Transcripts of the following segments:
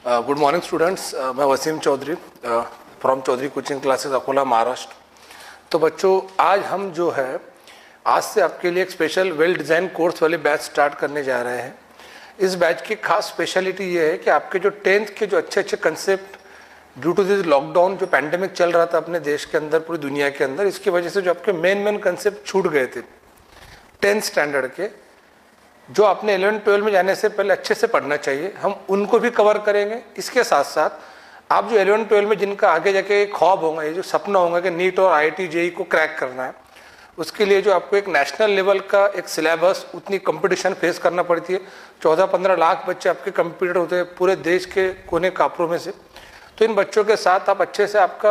Good morning students, मैं Wasim Chaudhary from Chaudhary coaching classes Akola Maharashtra. तो बच्चों, आज हम जो है आज से आपके लिए एक स्पेशल वेल डिज़ाइन कोर्स वाली बैच स्टार्ट करने जा रहे हैं। इस बैच की खास स्पेशलिटी ये है कि आपके जो 10th के जो अच्छे अच्छे concept due to this lockdown, जो पैंडेमिक चल रहा था अपने देश के अंदर, पूरी दुनिया के अंदर, इसकी वजह से जो आपके मेन कंसेप्ट छूट गए थे 10th स्टैंडर्ड के, जो आपने 11-12 में जाने से पहले अच्छे से पढ़ना चाहिए, हम उनको भी कवर करेंगे। इसके साथ साथ आप जो 11-12 में जिनका आगे जाके ख्वाब होगा, ये जो सपना होगा कि नीट और IIT JEE को क्रैक करना है, उसके लिए जो आपको एक नेशनल लेवल का एक सिलेबस, उतनी कंपटीशन फेस करना पड़ती है। 14-15 लाख बच्चे आपके कंप्यूटर होते हैं पूरे देश के कोने कापरों में से। तो इन बच्चों के साथ आप अच्छे से आपका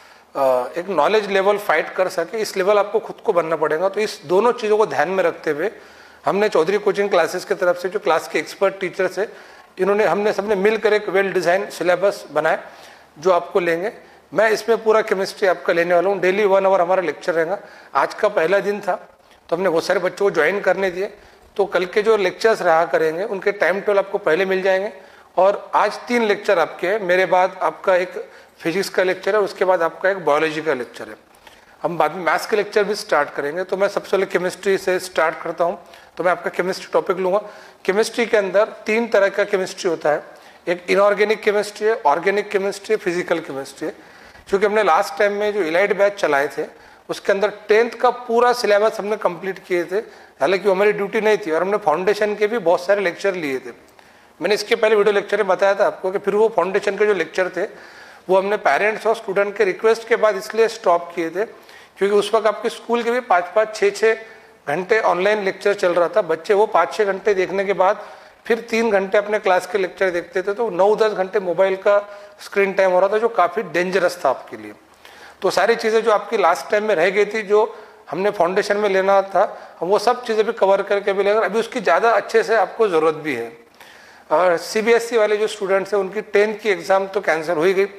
एक नॉलेज लेवल फाइट कर सके, इस लेवल आपको खुद को बनना पड़ेगा। तो इस दोनों चीज़ों को ध्यान में रखते हुए हमने चौधरी कोचिंग क्लासेस की तरफ से जो क्लास के एक्सपर्ट टीचर्स है, हमने सबने मिलकर एक वेल डिज़ाइन सिलेबस बनाए जो आपको लेंगे। मैं इसमें पूरा केमिस्ट्री आपका लेने वाला हूँ। डेली 1 आवर हमारा लेक्चर रहेगा। आज का पहला दिन था तो हमने बहुत सारे बच्चों को ज्वाइन करने दिए, तो कल के जो लेक्चर्स रहा करेंगे उनके टाइम टेबल आपको पहले मिल जाएंगे। और आज 3 लेक्चर आपके हैं। मेरे बाद आपका एक फिजिक्स का लेक्चर है, उसके बाद आपका एक बायोलॉजी का लेक्चर है। हम बाद में मैथ्स के लेक्चर भी स्टार्ट करेंगे। तो मैं सबसे पहले केमिस्ट्री से स्टार्ट करता हूँ। तो मैं आपका केमिस्ट्री टॉपिक लूँगा। केमिस्ट्री के अंदर 3 तरह का केमिस्ट्री होता है। एक इनऑर्गेनिक केमिस्ट्री है, ऑर्गेनिक केमिस्ट्री है, फिजिकल केमिस्ट्री है। क्योंकि हमने लास्ट टाइम में जो इलाइट बैच चलाए थे उसके अंदर 10th का पूरा सिलेबस हमने कंप्लीट किए थे। हालांकि हमारी ड्यूटी नहीं थी और हमने फाउंडेशन के भी बहुत सारे लेक्चर लिए थे। मैंने इसके पहले वीडियो लेक्चर में बताया था आपको कि फिर वो फाउंडेशन के जो लेक्चर थे वो हमने पेरेंट्स और स्टूडेंट के रिक्वेस्ट के बाद इसलिए स्टॉप किए थे क्योंकि उस वक्त आपके स्कूल के भी 5-5, 6-6 घंटे ऑनलाइन लेक्चर चल रहा था। बच्चे वो 5-6 घंटे देखने के बाद फिर 3 घंटे अपने क्लास के लेक्चर देखते थे, तो 9-10 घंटे मोबाइल का स्क्रीन टाइम हो रहा था, जो काफ़ी डेंजरस था आपके लिए। तो सारी चीज़ें जो आपकी लास्ट टाइम में रह गई थी, जो हमने फाउंडेशन में लेना था, हम वो सब चीज़ें भी कवर करके भी लेकर अभी उसकी ज़्यादा अच्छे से आपको ज़रूरत भी है। और CBSE वाले जो स्टूडेंट्स हैं उनकी 10th की एग्ज़ाम तो कैंसिल हो ही गई।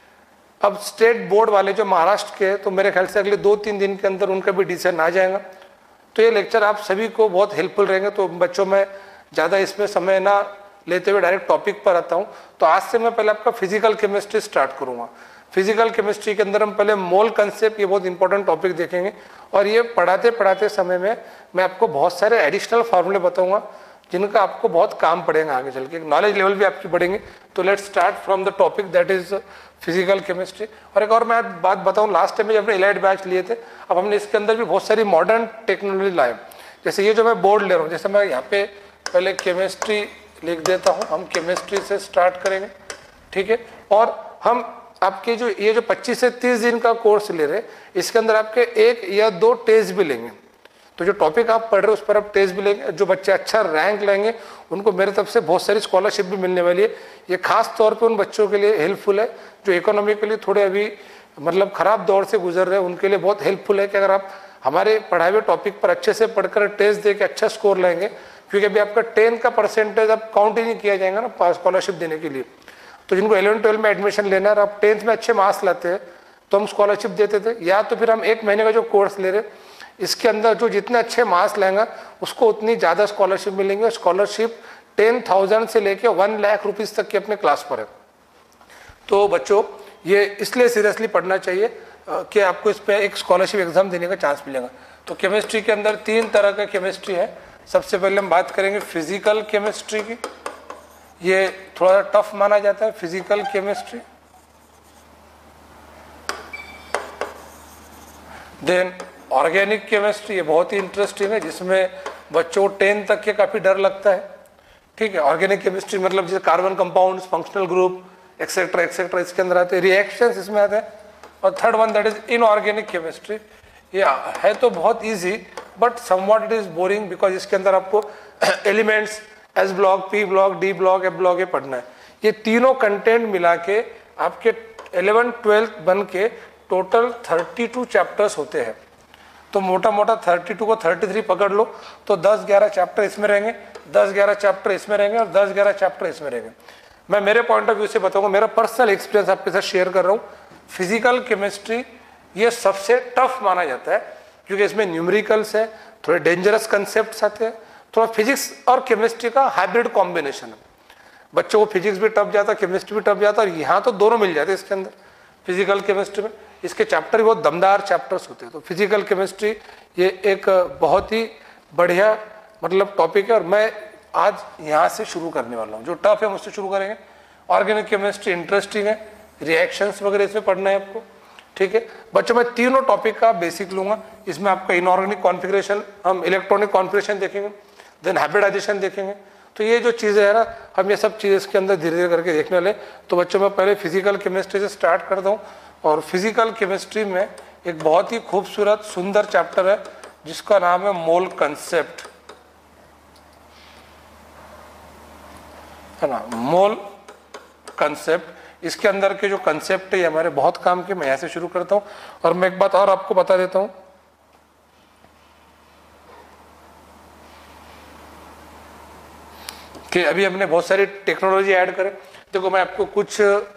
अब स्टेट बोर्ड वाले जो महाराष्ट्र के, तो मेरे ख्याल से अगले 2-3 दिन के अंदर उनका भी डिसीजन आ जाएगा। तो ये लेक्चर आप सभी को बहुत हेल्पफुल रहेंगे। तो बच्चों में ज़्यादा इसमें समय ना लेते हुए डायरेक्ट टॉपिक पर आता हूँ। तो आज से मैं पहले आपका फिजिकल केमिस्ट्री स्टार्ट करूँगा। फिजिकल केमिस्ट्री के अंदर हम पहले मोल कंसेप्ट, ये बहुत इंपॉर्टेंट टॉपिक देखेंगे। और ये पढ़ाते समय में मैं आपको बहुत सारे एडिशनल फार्मूले बताऊँगा जिनका आपको बहुत काम पड़ेगा आगे चल के, नॉलेज लेवल भी आपकी बढ़ेंगे। तो let's start from the topic that is physical chemistry. और एक और मैं बात बताऊं, लास्ट टाइम में जब हमने इलाइट बैच लिए थे, अब हमने इसके अंदर भी बहुत सारी मॉडर्न टेक्नोलॉजी लाए। जैसे ये जो मैं बोर्ड ले रहा हूँ, जैसे मैं यहाँ पे पहले केमिस्ट्री लिख देता हूँ, हम केमिस्ट्री से स्टार्ट करेंगे, ठीक है। और हम आपके जो ये जो 25 से 30 दिन का कोर्स ले रहे हैं, इसके अंदर आपके 1 या 2 टेस्ट भी लेंगे। तो जो टॉपिक आप पढ़ रहे हो उस पर आप टेस्ट भी लेंगे। जो बच्चे अच्छा रैंक लेंगे उनको मेरे तरफ से बहुत सारी स्कॉलरशिप भी मिलने वाली है। ये खास तौर पे उन बच्चों के लिए हेल्पफुल है जो इकोनॉमिकली थोड़े अभी मतलब ख़राब दौर से गुजर रहे हैं। उनके लिए बहुत हेल्पफुल है कि अगर आप हमारे पढ़ाए हुए टॉपिक पर अच्छे से पढ़कर टेस्ट दे के अच्छा स्कोर लेंगे, क्योंकि अभी आपका 10 का परसेंटेज अब काउंट ही नहीं किया जाएगा ना स्कॉलरशिप देने के लिए। तो जिनको 11-12 में एडमिशन लेना है और आप 10th में अच्छे मार्क्स लाते हैं तो हम स्कॉलरशिप देते थे, या तो फिर हम 1 महीने का जो कोर्स ले रहे इसके अंदर जो जितने अच्छे मार्क्स लेंगे उसको उतनी ज़्यादा स्कॉलरशिप मिलेंगे। स्कॉलरशिप 10,000 से लेके 1 लाख रुपीज़ तक की अपने क्लास पर है। तो बच्चों, ये इसलिए सीरियसली पढ़ना चाहिए कि आपको इस पर एक स्कॉलरशिप एग्जाम देने का चांस मिलेगा। तो केमिस्ट्री के अंदर 3 तरह का केमिस्ट्री है। सबसे पहले हम बात करेंगे फिजिकल केमिस्ट्री की। ये थोड़ा टफ माना जाता है physical chemistry. Then organic chemistry, ये बहुत ही इंटरेस्टिंग है, जिसमें बच्चों को 10 तक के काफ़ी डर लगता है, ठीक है। ऑर्गेनिक केमिस्ट्री मतलब जैसे carbon compounds, functional group etcetera etcetera इसके अंदर आते हैं, रिएक्शंस इसमें आते हैं। और third one that is inorganic chemistry. ये है तो बहुत easy but somewhat it is boring, because इसके अंदर आपको elements S block, P block, D block, F block ये पढ़ना है। ये तीनों कंटेंट मिला के आपके 11-12 बन के टोटल 32 चैप्टर्स होते हैं। तो मोटा मोटा 32 को 33 पकड़ लो तो 10-11 चैप्टर इसमें रहेंगे, 10-11 चैप्टर इसमें रहेंगे और 10-11 चैप्टर इसमें रहेंगे। मैं मेरे पॉइंट ऑफ व्यू से बताऊंगा, मेरा पर्सनल एक्सपीरियंस आपके साथ शेयर कर रहा हूँ। फिजिकल केमिस्ट्री ये सबसे टफ माना जाता है क्योंकि इसमें न्यूमेरिकल्स है, थोड़े डेंजरस कंसेप्ट आते हैं, थोड़ा फिजिक्स और केमिस्ट्री का हाइब्रिड कॉम्बिनेशन है। बच्चों को फिजिक्स भी टफ जाता, केमिस्ट्री भी टफ जाता, और यहाँ तो दोनों मिल जाते इसके अंदर, फिजिकल केमिस्ट्री में। इसके चैप्टर भी बहुत दमदार चैप्टर्स होते हैं। तो फिजिकल केमिस्ट्री ये एक बहुत ही बढ़िया मतलब टॉपिक है, और मैं आज यहाँ से शुरू करने वाला हूँ। जो टफ है मुझसे शुरू करेंगे। ऑर्गेनिक केमिस्ट्री इंटरेस्टिंग है, रिएक्शंस वगैरह इसमें पढ़ना है आपको, ठीक है बच्चों। मैं तीनों टॉपिक का बेसिक लूंगा। इसमें आपका इनऑर्गेनिक कॉन्फ़िगरेशन, हम इलेक्ट्रॉनिक कॉन्फ़िगरेशन देखेंगे, देन हाइब्रिडाइजेशन देखेंगे। तो ये जो चीज़ें है ना, हम ये सब चीज़ें इसके अंदर धीरे धीरे करके देखने वाले। तो बच्चों मैं पहले फिजिकल केमिस्ट्री से स्टार्ट करता हूँ। और फिजिकल केमिस्ट्री में एक बहुत ही खूबसूरत सुंदर चैप्टर है जिसका नाम है मोल कंसेप्ट, है ना, मोल कंसेप्ट। इसके अंदर के जो कंसेप्ट है ये हमारे बहुत काम के। मैं यहाँ से शुरू करता हूँ। और मैं एक बात और आपको बता देता हूँ कि अभी हमने बहुत सारी टेक्नोलॉजी ऐड करे। देखो मैं आपको कुछ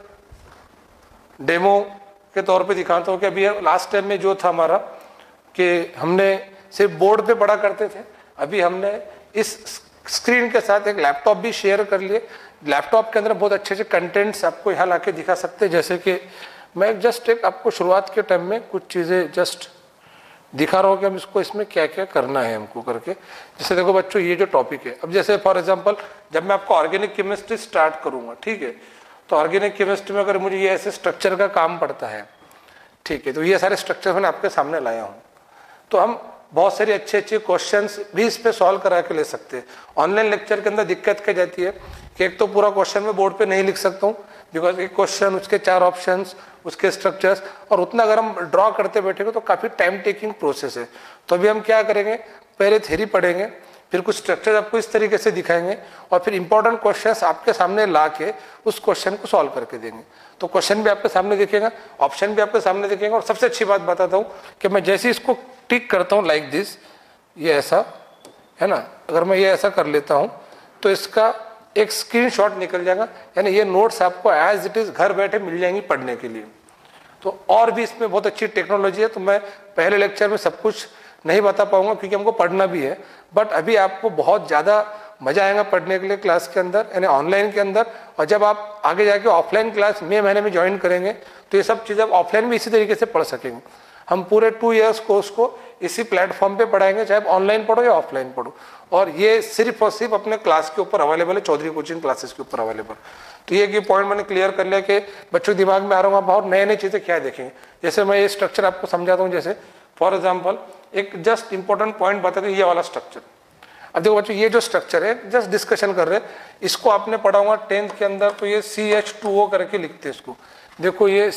डेमो के तौर पे दिखाता हूँ कि अभी लास्ट टाइम में जो था हमारा कि हमने सिर्फ बोर्ड पे पढ़ा करते थे, अभी हमने इस स्क्रीन के साथ एक लैपटॉप भी शेयर कर लिए। लैपटॉप के अंदर बहुत अच्छे अच्छे कंटेंट्स आपको यहाँ लाके दिखा सकते हैं। जैसे कि मैं जस्ट एक आपको शुरुआत के टाइम में कुछ चीज़ें जस्ट दिखा रहा हूँ कि हम इसको इसमें क्या क्या करना है हमको करके। जैसे देखो बच्चों ये जो टॉपिक है, अब जैसे फॉर एग्जांपल जब मैं आपको ऑर्गेनिक केमिस्ट्री स्टार्ट करूँगा, ठीक है, तो ऑर्गेनिक केमिस्ट्री में अगर मुझे ये ऐसे स्ट्रक्चर का काम पड़ता है, ठीक है, तो ये सारे स्ट्रक्चर मैंने आपके सामने लाया हूँ। तो हम बहुत सारे अच्छे अच्छे क्वेश्चंस भी इस पे सॉल्व करा के ले सकते हैं। ऑनलाइन लेक्चर के अंदर दिक्कत क्या जाती है कि एक तो पूरा क्वेश्चन में बोर्ड पे नहीं लिख सकता हूँ, बिकॉज एक क्वेश्चन, उसके 4 ऑप्शंस, उसके स्ट्रक्चर्स, और उतना अगर हम ड्रॉ करते बैठेंगे तो काफ़ी टाइम टेकिंग प्रोसेस है। तो अभी हम क्या करेंगे, पहले थ्योरी पढ़ेंगे, फिर कुछ स्ट्रक्चर आपको इस तरीके से दिखाएंगे, और फिर इंपॉर्टेंट क्वेश्चंस आपके सामने ला के उस क्वेश्चन को सॉल्व करके देंगे। तो क्वेश्चन भी आपके सामने दिखेगा, ऑप्शन भी आपके सामने दिखेगा। और सबसे अच्छी बात बताता हूँ कि मैं जैसे इसको टिक करता हूँ लाइक दिस, ये ऐसा है ना, अगर मैं ये ऐसा कर लेता हूँ तो इसका एक स्क्रीनशॉट निकल जाएगा, यानी ये नोट्स आपको एज इट इज घर बैठे मिल जाएंगी पढ़ने के लिए। तो और भी इसमें बहुत अच्छी टेक्नोलॉजी है। तो मैं पहले लेक्चर में सब कुछ नहीं बता पाऊंगा क्योंकि हमको पढ़ना भी है, बट अभी आपको बहुत ज़्यादा मजा आएगा पढ़ने के लिए क्लास के अंदर, यानी ऑनलाइन के अंदर। और जब आप आगे जाके ऑफलाइन क्लास मई महीने में ज्वाइन करेंगे तो ये सब चीज़ें आप ऑफलाइन भी इसी तरीके से पढ़ सकेंगे। हम पूरे 2 इयर्स कोर्स को इसी प्लेटफॉर्म पे पढ़ाएंगे, चाहे आप ऑनलाइन पढ़ो या ऑफलाइन पढ़ो। और ये सिर्फ और सिर्फ अपने क्लास के ऊपर अवेलेबल है, चौधरी कोचिंग क्लासेस के ऊपर अवेलेबल। तो ये पॉइंट मैंने क्लियर कर लिया कि बच्चों दिमाग में आ रहा हूँ आप और नए नई चीज़ें क्या देखेंगे। जैसे मैं ये स्ट्रक्चर आपको समझाता हूँ, जैसे फॉर एग्जाम्पल एक जस्ट इंपॉर्टेंट पॉइंट बताते हैं, ये वाला स्ट्रक्चर। अब देखो बच्चों ये जो स्ट्रक्चर है जस्ट डिस्कशन कर रहे हैं, इसको आपने पढ़ा होगा 10th के अंदर। तो ये CH2O करके लिखते हैं इसको। देखो ये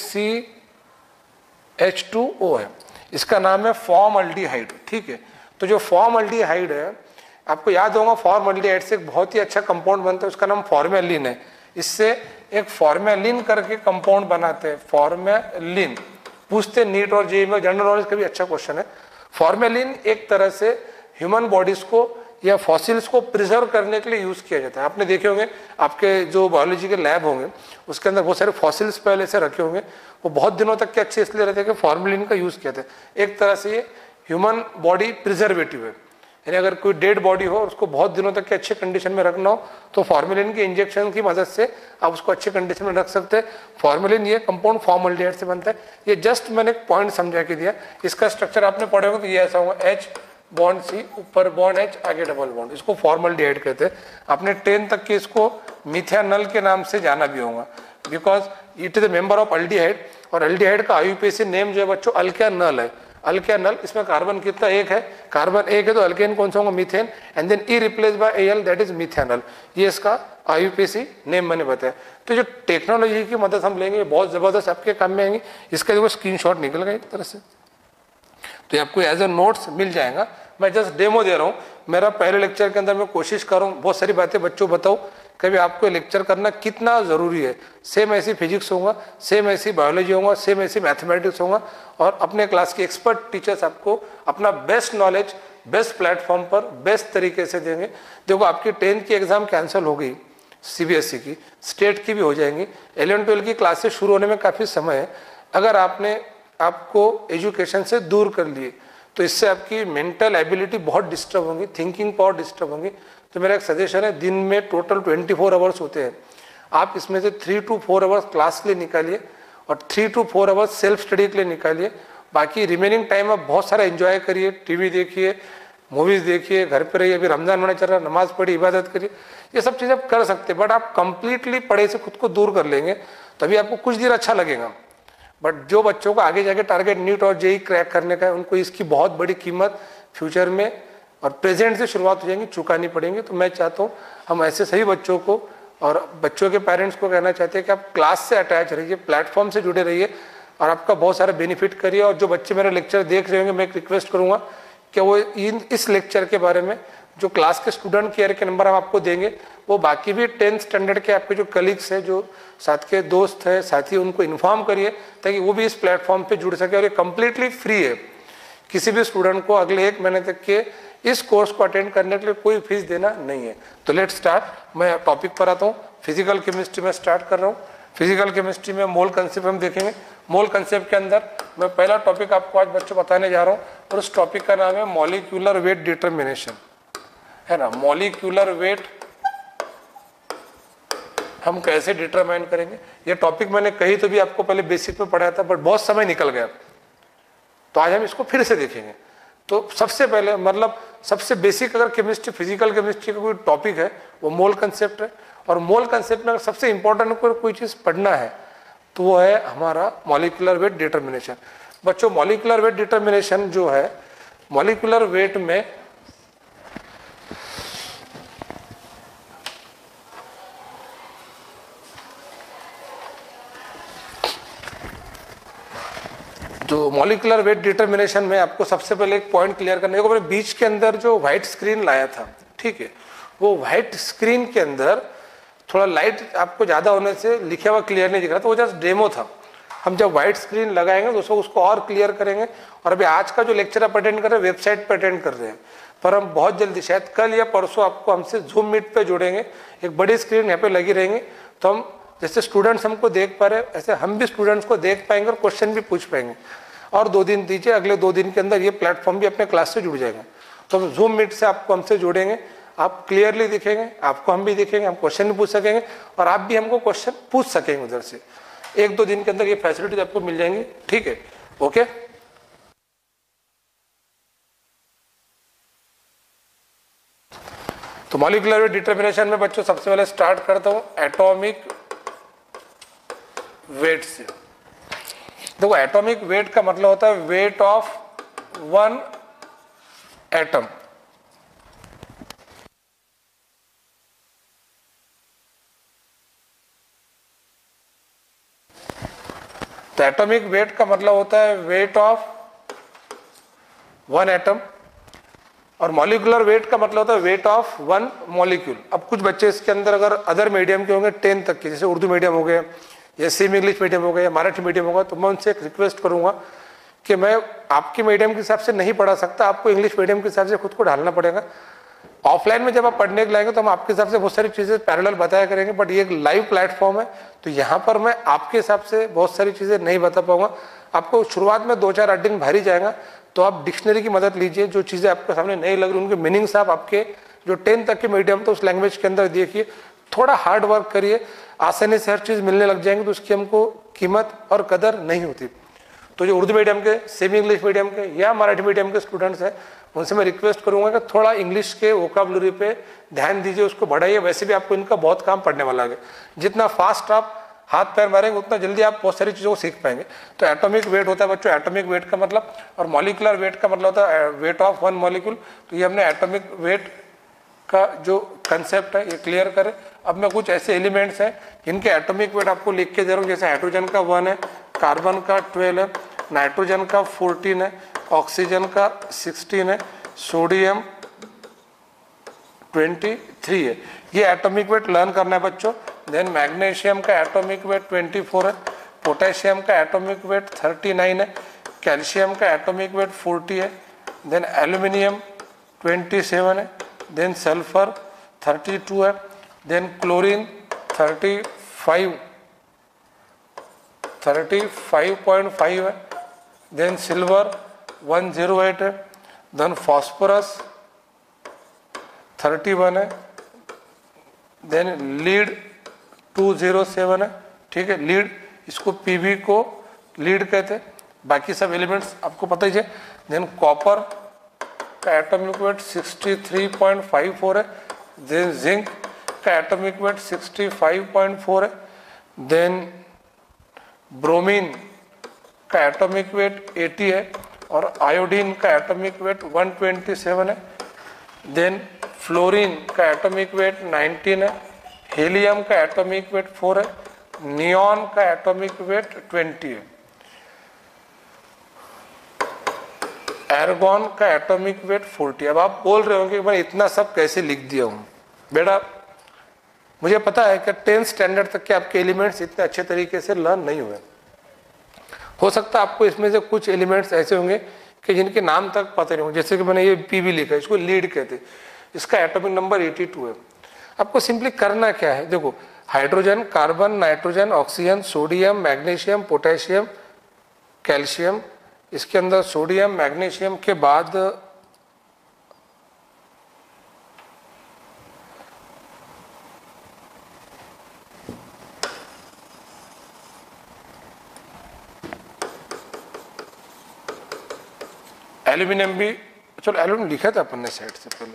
CH2O है, इसका नाम है फॉर्मल्डिहाइड, ठीक है। तो जो फॉर्मल्डिहाइड है, आपको याद होगा फॉर्मल्डिहाइड से एक बहुत ही अच्छा कंपाउंड बनता है, उसका नाम फॉर्मेलिन है। इससे एक फॉर्मेलिन करके कंपाउंड बनाते हैं, फॉर्मेलिन। पूछते नीट और जेईई में, जनरल नॉलेज का भी अच्छा क्वेश्चन है। फॉर्मेलिन एक तरह से ह्यूमन बॉडीज को या फॉसिल्स को प्रिजर्व करने के लिए यूज किया जाता है। आपने देखे होंगे आपके जो बायोलॉजी के लैब होंगे उसके अंदर बहुत सारे फॉसिल्स पहले से रखे होंगे, वो बहुत दिनों तक के अच्छे इसलिए रहते हैं कि फॉर्मेलिन का यूज किया था। एक तरह से ये ह्यूमन बॉडी प्रिजर्वेटिव है, यानी अगर कोई डेड बॉडी हो और उसको बहुत दिनों तक के अच्छे कंडीशन में रखना हो तो फॉर्मेलिन के इंजेक्शन की मदद से आप उसको अच्छे कंडीशन में रख सकते हैं। फॉर्मेलिन ये कंपाउंड फॉर्मल्डिहाइड से बनता है। ये जस्ट मैंने एक पॉइंट समझा के दिया। इसका स्ट्रक्चर आपने पढ़े होगा, तो ये ऐसा होगा, H बॉन्ड C, ऊपर बॉन्ड H, आगे डबल बॉन्ड, इसको फॉर्मल्डिहाइड कहते हैं। आपने 10 तक के इसको मिथानल के नाम से जाना भी होगा, because it is a member of aldehyde. और अल्डिहाइड का IUPAC नेम जो है बच्चों अल्केनल है। अल्केनल, इसमें कार्बन कितना, 1 है, कार्बन 1 है, तो अल्केन कौन सा होगा, methane. And then E replace by Al, that is methanol. ये इसका IUPAC नेम मैंने बताया। तो जो टेक्नोलॉजी की मदद हम लेंगे बहुत जबरदस्त आपके काम में आएंगे। इसका देखो स्क्रीनशॉट निकल गया एक तरह से, तो ये आपको एज ए नोट्स मिल जाएगा। मैं जस्ट डेमो दे रहा हूँ। मेरा पहले लेक्चर के अंदर मैं कोशिश कर रहा हूँ बहुत सारी बातें बच्चों बताओ कभी आपको लेक्चर करना कितना ज़रूरी है। सेम ऐसी फिजिक्स होगा, सेम ऐसी बायोलॉजी होगा, सेम ऐसी मैथमेटिक्स होगा, और अपने क्लास के एक्सपर्ट टीचर्स आपको अपना बेस्ट नॉलेज बेस्ट प्लेटफॉर्म पर बेस्ट तरीके से देंगे। देखो आपकी 10th की एग्ज़ाम कैंसिल हो गई, CBSE की, स्टेट की भी हो जाएंगी, 11-12 की क्लासेस शुरू होने में काफ़ी समय है। अगर आपने आपको एजुकेशन से दूर कर लिए तो इससे आपकी मेंटल एबिलिटी बहुत डिस्टर्ब होंगी, थिंकिंग पावर डिस्टर्ब होंगी। तो मेरा एक सजेशन है, दिन में टोटल 24 आवर्स होते हैं, आप इसमें से 3 to 4 आवर्स क्लास के लिए निकालिए और 3 to 4 आवर्स सेल्फ स्टडी के लिए निकालिए। बाकी रिमेनिंग टाइम आप बहुत सारा एंजॉय करिए, टीवी देखिए, मूवीज देखिए, घर पे रहिए। अभी रमजान महीना चल रहा है, नमाज पढ़िए, इबादत करिए, ये सब चीज़ आप कर सकते हैं। बट आप कंप्लीटली पढ़ाई से खुद को दूर कर लेंगे तभी आपको कुछ देर अच्छा लगेगा। बट जो बच्चों को आगे जाके टारगेट नीट और जेई क्रैक करने का है, उनको इसकी बहुत बड़ी कीमत फ्यूचर में और प्रेजेंट से शुरुआत हो जाएंगी, चुकानी पड़ेंगी। तो मैं चाहता हूँ हम ऐसे सभी बच्चों को और बच्चों के पेरेंट्स को कहना चाहते हैं कि आप क्लास से अटैच रहिए, प्लेटफॉर्म से जुड़े रहिए और आपका बहुत सारा बेनिफिट करिए। और जो बच्चे मेरा लेक्चर देख रहे होंगे, मैं एक रिक्वेस्ट करूँगा कि वो इस लेक्चर के बारे में जो क्लास के स्टूडेंट केयर के नंबर हम आपको देंगे, वो बाकी भी 10th स्टैंडर्ड के आपके जो कलीग्स हैं, जो साथ के दोस्त हैं, साथी, उनको इन्फॉर्म करिए ताकि वो भी इस प्लेटफॉर्म पे जुड़ सके। और ये कम्प्लीटली फ्री है, किसी भी स्टूडेंट को अगले 1 महीने तक के इस कोर्स को अटेंड करने के लिए कोई फीस देना नहीं है। तो लेट स्टार्ट। मैं टॉपिक पर आता हूँ। फिजिकल केमिस्ट्री में स्टार्ट कर रहा हूँ। फिजिकल केमिस्ट्री में मोल कंसेप्ट हम देखेंगे। मोल कंसेप्ट के अंदर मैं पहला टॉपिक आपको आज बच्चों बताने जा रहा हूँ और उस टॉपिक का नाम है मॉलिक्यूलर वेट डिटर्मिनेशन, है ना। मॉलिक्यूलर वेट हम कैसे डिटरमाइन करेंगे, ये टॉपिक मैंने कहीं तो भी आपको पहले बेसिक में पढ़ाया था, बट बहुत समय निकल गया, तो आज हम इसको फिर से देखेंगे। तो सबसे पहले मतलब सबसे बेसिक अगर केमिस्ट्री, फिजिकल केमिस्ट्री का कोई टॉपिक है वो मोल कंसेप्ट है। और मोल कंसेप्ट में अगर सबसे इंपॉर्टेंट कोई चीज़ पढ़ना है तो वो है हमारा मॉलिक्यूलर वेट डिटर्मिनेशन। बच्चों, मॉलिक्यूलर वेट डिटर्मिनेशन जो है, मॉलिक्यूलर वेट में जो मॉलिक्यूलर वेट डिटर्मिनेशन में आपको सबसे पहले एक पॉइंट क्लियर करने को, मैंने बीच के अंदर जो व्हाइट स्क्रीन लाया था, ठीक है, वो व्हाइट स्क्रीन के अंदर थोड़ा लाइट आपको ज़्यादा होने से लिखा हुआ क्लियर नहीं दिख रहा था, वो जस्ट डेमो था। हम जब व्हाइट स्क्रीन लगाएंगे तो उसको और क्लियर करेंगे। और अभी आज का जो लेक्चर आप अटेंड कर रहे हैं, वेबसाइट पर अटेंड कर रहे हैं, पर हम बहुत जल्दी शायद कल या परसों आपको हमसे जूम मीट पे जोड़ेंगे। एक बड़ी स्क्रीन यहाँ पे लगी रहेंगे, तो हम जैसे स्टूडेंट्स हमको देख पा रहे हैं ऐसे हम भी स्टूडेंट्स को देख पाएंगे और क्वेश्चन भी पूछ पाएंगे। और 2 दिन दीजिए, अगले 2 दिन के अंदर ये प्लेटफॉर्म भी अपने क्लास से जुड़ जाएगा। तो हम जूम मीट से आपको हमसे जोड़ेंगे, आप क्लियरली दिखेंगे, आपको हम भी दिखेंगे, हम क्वेश्चन भी पूछ सकेंगे और आप भी हमको क्वेश्चन पूछ सकेंगे उधर से। 1-2 दिन के अंदर ये फैसिलिटीज आपको मिल जाएंगी, ठीक है, ओके। तो मॉलिक्यूलर वेट डिटर्मिनेशन में बच्चों सबसे पहले स्टार्ट करता हूं एटॉमिक वेट से। देखो, एटॉमिक वेट का मतलब होता है वेट ऑफ 1 एटम। तो एटॉमिक वेट का मतलब होता है वेट ऑफ 1 एटम और मॉलिक्यूलर वेट का मतलब होता है वेट ऑफ 1 मॉलिक्यूल। अब कुछ बच्चे इसके अंदर अगर अदर मीडियम के होंगे 10 तक के, जैसे उर्दू मीडियम हो गए या सेमी इंग्लिश मीडियम हो गया या मराठी मीडियम होगा, तो मैं उनसे एक रिक्वेस्ट करूंगा कि मैं आपके मीडियम के हिसाब से नहीं पढ़ा सकता, आपको इंग्लिश मीडियम के हिसाब से खुद को ढालना पड़ेगा। ऑफलाइन में जब आप पढ़ने के लाएंगे तो हम आपके हिसाब से बहुत सारी चीज़ें पैरेलल बताया करेंगे, बट ये एक लाइव प्लेटफॉर्म है तो यहाँ पर मैं आपके हिसाब से बहुत सारी चीज़ें नहीं बता पाऊंगा। आपको शुरुआत में 2-4 अड्डिंग भारी जाएगा, तो आप डिक्शनरी की मदद लीजिए। जो चीज़ें आपके सामने नहीं लग रही उनके मीनिंग्स आप आपके जो 10 तक के मीडियम तो उस लैंग्वेज के अंदर देखिए, थोड़ा हार्ड वर्क करिए, आसानी से हर चीज़ मिलने लग जाएंगी तो उसकी हमको कीमत और कदर नहीं होती। तो जो उर्दू मीडियम के, सेमी इंग्लिश मीडियम के या मराठी मीडियम के स्टूडेंट्स हैं, उनसे मैं रिक्वेस्ट करूंगा कि थोड़ा इंग्लिश के वोकैबुलरी पे ध्यान दीजिए, उसको बढ़ाइए। वैसे भी आपको इनका बहुत काम पड़ने वाला है, जितना फास्ट आप हाथ पैर मारेंगे उतना जल्दी आप बहुत सारी चीज़ों को सीख पाएंगे। तो एटॉमिक वेट होता है बच्चों, एटॉमिक वेट का मतलब, और मॉलिक्यूलर वेट का मतलब होता है वेट ऑफ 1 मॉलिक्यूल। तो ये हमने एटॉमिक वेट का जो कंसेप्ट है ये क्लियर करें। अब मैं कुछ ऐसे एलिमेंट्स हैं जिनके एटॉमिक वेट आपको लिख के दे रहा हूँ, जैसे हाइड्रोजन का 1 है, कार्बन का 12 है, नाइट्रोजन का 14 है, ऑक्सीजन का 16 है, सोडियम 23 है। ये एटॉमिक वेट लर्न करना है बच्चों। देन मैग्नीशियम का एटॉमिक वेट 24 है, पोटेशियम का एटॉमिक वेट 39 है, कैल्शियम का एटॉमिक वेट 40 है, देन एल्यूमिनियम 27 है, देन सल्फर 32 है, देन क्लोरीन 35.5 है, देन सिल्वर 108 है, देन फॉस्फोरस 31 है, देन लीड 207 है, ठीक है। लीड, इसको पीबी को लीड कहते हैं। बाकी सब एलिमेंट्स आपको पता ही है। देन कॉपर का एटॉमिक वेट 63.54 है। देन जिंक का एटॉमिक वेट 65.4 है। देन ब्रोमीन का एटॉमिक वेट 80 है और आयोडीन का एटॉमिक वेट 127 है। देन फ्लोरीन का एटॉमिक वेट 19 है। हीलियम का एटॉमिक वेट 4 है। नियॉन का एटॉमिक वेट 20 है। एर्गॉन का एटॉमिक वेट 40। अब आप बोल रहे होंगे कि मैं इतना सब कैसे लिख दिया हूं। बेटा मुझे पता है कि 10th स्टैंडर्ड तक के आपके एलिमेंट्स इतने अच्छे तरीके से लर्न नहीं हुए। हो सकता है आपको इसमें से कुछ एलिमेंट्स ऐसे होंगे कि जिनके नाम तक पता नहीं होंगे। जैसे कि मैंने ये पीबी लिखा है, इसको लीड कहते हैं, इसका एटॉमिक नंबर 82 है। आपको सिंपली करना क्या है, देखो hydrogen, carbon, nitrogen, oxygen, sodium, magnesium, potassium, calcium, इसके अंदर सोडियम मैग्नीशियम के बाद एल्यूमिनियम भी, चलो एल्यूमिनियम लिखा था अपन ने साइड से पहले,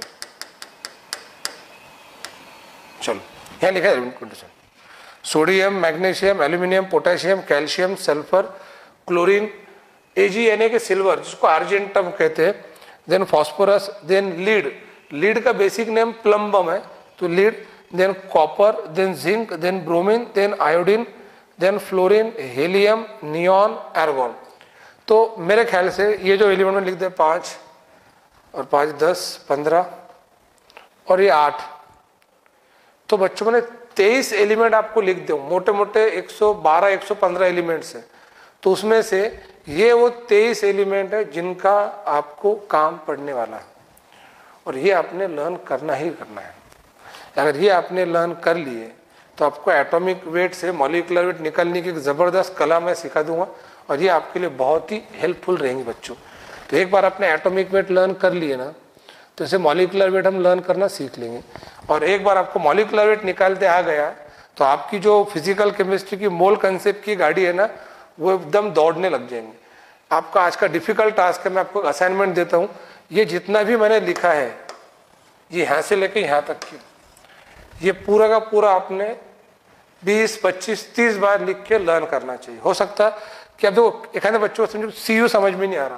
चलो यहाँ लिखा है aluminium, sodium, magnesium, aluminium, potassium, calcium, sulphur, chlorine, AgNa के सिल्वर जिसको आर्जेंटम कहते हैं, then phosphorus, then lead, lead का बेसिक नेम प्लम्बम है तो lead, then copper, then zinc, then bromine, then iodine, then fluorine, helium, neon, argon. तो मेरे ख्याल से ये जो एलिमेंट में लिख दे 5 और 5 10 15 और ये 8, तो बच्चों मैंने 23 एलिमेंट आपको लिख दूं। मोटे मोटे 112 115 एलिमेंट्स है, तो उसमें से ये वो 23 एलिमेंट है जिनका आपको काम पड़ने वाला है और ये आपने लर्न करना ही करना है। अगर ये आपने लर्न कर लिए तो आपको एटॉमिक वेट से मॉलिक्यूलर वेट निकालने की एक ज़बरदस्त कला मैं सिखा दूंगा और ये आपके लिए बहुत ही हेल्पफुल रहेंगी बच्चों। तो एक बार आपने एटॉमिक वेट लर्न कर लिए ना, तो इसे मॉलिक्यूलर वेट हम लर्न करना सीख लेंगे। और एक बार आपको मॉलिक्यूलर वेट निकालते आ गया तो आपकी जो फिजिकल केमिस्ट्री की मोल कंसेप्ट की गाड़ी है ना, वो एकदम दौड़ने लग जाएंगे। आपका आज का डिफिकल्ट टास्क है, मैं आपको असाइनमेंट देता हूँ, ये जितना भी मैंने लिखा है ये यहाँ से लेके यहाँ तक की, ये पूरा का पूरा आपने 20 25 30 बार लिख के लर्न करना चाहिए। हो सकता है कि अब देखो एक आधे बच्चों को CU समझ में नहीं आ रहा,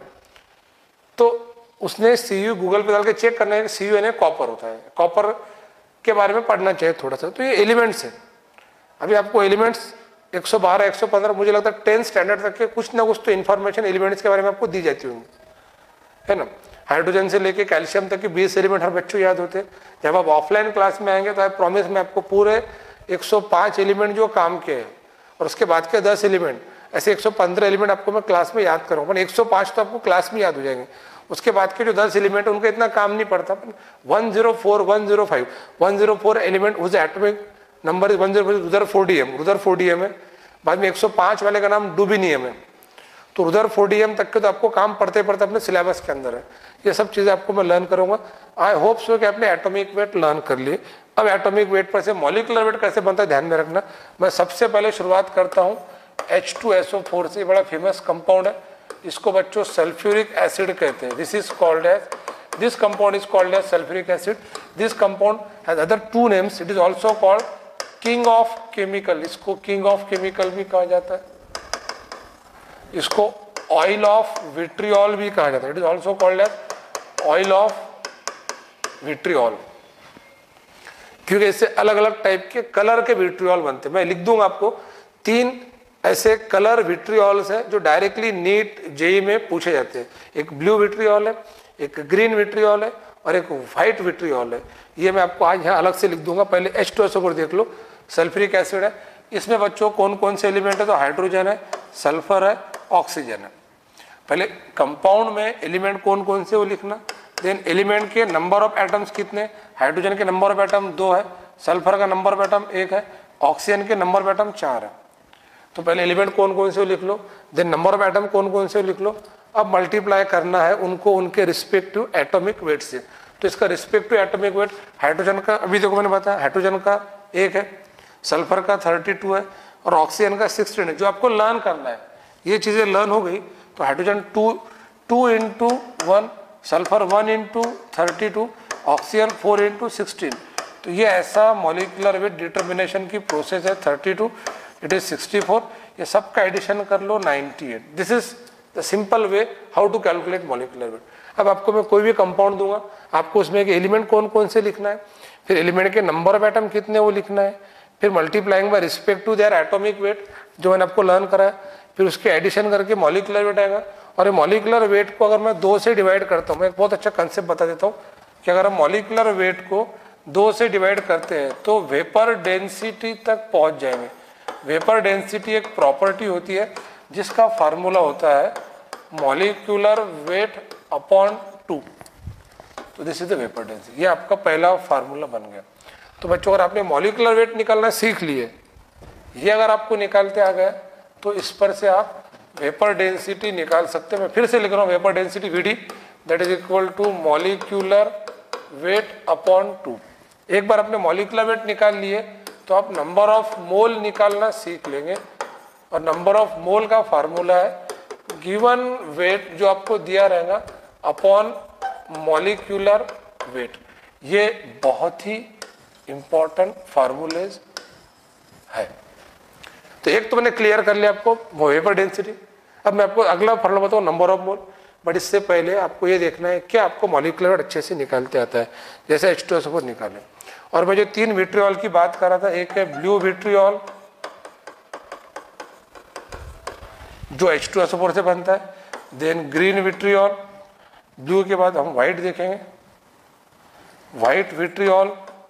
तो उसने CU गूगल पे डाल के चेक करना है कि CU यानी कॉपर होता है, कॉपर के बारे में पढ़ना चाहिए थोड़ा सा। तो ये एलिमेंट्स है, अभी आपको एलिमेंट्स 112 115 मुझे लगता है 10th स्टैंडर्ड तक के कुछ ना कुछ तो इन्फॉर्मेशन एलिमेंट्स के बारे में आपको दी जाती होंगी, है ना। हाइड्रोजन से लेके कैल्शियम तक के 20 एलिमेंट हर बच्चों याद होते हैं। जब आप ऑफलाइन क्लास में आएंगे तो आई प्रॉमिस मैं आपको पूरे 105 एलिमेंट जो काम के हैं और उसके बाद के 10 एलिमेंट, ऐसे 115 एलिमेंट आपको मैं क्लास में याद करूँगा। पर 105 तो आपको क्लास में याद हो जाएंगे, उसके बाद के जो 10 एलिमेंट उनका इतना काम नहीं पड़ता। 104 105 104 एलिमेंट उस एटॉमिक नंबर 104 रुदरफोर्डियम है। बाद में 105 वाले का नाम डुबिनियम है। तो रुदरफोर्डियम तक के तो आपको काम पढ़ते पढ़ते अपने सिलेबस के अंदर है। ये सब चीज़ें आपको मैं लर्न करूंगा। आई होप सो कि आपने एटॉमिक वेट लर्न कर लिए। अब एटॉमिक वेट पर से मॉलिक्यूलर वेट कैसे बनता है ध्यान में रखना। मैं सबसे पहले शुरुआत करता हूँ H2SO4 से, बड़ा फेमस कंपाउंड है, इसको बच्चों सल्फ्यूरिक एसिड कहते हैं। This compound is called as sulphuric acid. This compound has other 2 names. It is also called king of chemical, इसको किंग ऑफ केमिकल भी कहा जाता है, इसको ऑयल ऑफ विट्रियोल भी कहा जाता है। It is also called as oil of vitriol, क्योंकि इससे अलग अलग टाइप के कलर के विट्रियोल बनते हैं। मैं लिख दूंगा आपको 3 ऐसे कलर विट्रियोल्स है जो डायरेक्टली नीट जेई में पूछे जाते हैं। एक ब्लू विट्रियोल है, एक ग्रीन विट्रियोल है और एक व्हाइट विट्रियोल है। ये मैं आपको आज यहाँ अलग से लिख दूंगा। पहले H2SO4 देख लो, सल्फ्यूरिक एसिड है। इसमें बच्चों कौन कौन से एलिमेंट है, तो हाइड्रोजन है, सल्फर है, ऑक्सीजन है। पहले कंपाउंड में एलिमेंट कौन कौन से वो लिखना, देन एलिमेंट के नंबर ऑफ एटम्स कितने। हाइड्रोजन के नंबर ऑफ एटम 2 है, सल्फर का नंबर ऑफ एटम 1 है, ऑक्सीजन के नंबर ऑफ एटम 4 है। तो पहले एलिमेंट कौन कौन से लिख लो, देन नंबर ऑफ एटम कौन कौन से लिख लो। अब मल्टीप्लाई करना है उनको उनके रिस्पेक्टिव एटॉमिक वेट से। तो इसका रिस्पेक्टिव एटॉमिक वेट हाइड्रोजन का, अभी देखो मैंने बताया हाइड्रोजन का 1 है, सल्फर का 32 है और ऑक्सीजन का 16 है। जो आपको लर्न करना है, ये चीज़ें लर्न हो गई तो hydrogen 2 into 1, sulphur 1 into 32, oxygen 4 into 16। तो ये ऐसा मॉलिक्यूलर वेट डिटर्मिनेशन की प्रोसेस है। 32, इट इज 64, ये सबका एडिशन कर लो 98। This is the simple way how to calculate molecular weight. अब आपको मैं कोई भी कंपाउंड दूंगा, आपको उसमें एक एलिमेंट कौन कौन से लिखना है, फिर एलिमेंट के नंबर ऑफ एटम कितने वो लिखना है, फिर multiplying by respect to their atomic weight जो मैंने आपको लर्न करा है, फिर उसके एडिशन करके मॉलिक्यूलर वेट आएगा। और ये मॉलिक्यूलर वेट को अगर मैं 2 से डिवाइड करता हूँ, मैं एक बहुत अच्छा कंसेप्ट बता देता हूँ कि अगर हम मॉलिक्यूलर वेट को 2 से डिवाइड करते हैं तो वेपर डेंसिटी तक पहुँच जाएंगे। वेपर डेंसिटी एक प्रॉपर्टी होती है जिसका फार्मूला होता है मॉलिक्यूलर वेट अपॉन 2। तो this is the vapour density, ये आपका पहला फार्मूला बन गया। तो बच्चों अगर आपने मॉलिक्यूलर वेट निकालना सीख लिए, ये अगर आपको निकालते आ गए तो इस पर से आप वेपर डेंसिटी निकाल सकते हैं। मैं फिर से लिख रहा हूँ vapour density Vd that is equal to molecular weight upon 2। एक बार आपने मॉलिक्यूलर वेट निकाल लिए तो आप नंबर ऑफ मोल निकालना सीख लेंगे। और नंबर ऑफ मोल का फार्मूला है गिवन वेट जो आपको दिया रहेगा अपॉन मॉलिक्यूलर वेट। ये बहुत ही इंपॉर्टेंट फार्मूलेज है। तो एक तो मैंने क्लियर कर लिया आपको वो वेपर डेंसिटी। अब मैं आपको अगला फार्मूला बताऊँ नंबर ऑफ मोल, बट इससे पहले आपको ये देखना है कि आपको मॉलिक्यूलर वेट अच्छे से निकालते आता है, जैसे H2SO4 निकाले। और मैं जो 3 विट्रियोल की बात कर रहा था, एक है ब्लू विट्रियोल जो H2SO4 से बनता है, देन ग्रीन विट्रियोल, ब्लू के बाद हम व्हाइट देखेंगे, white vitriol,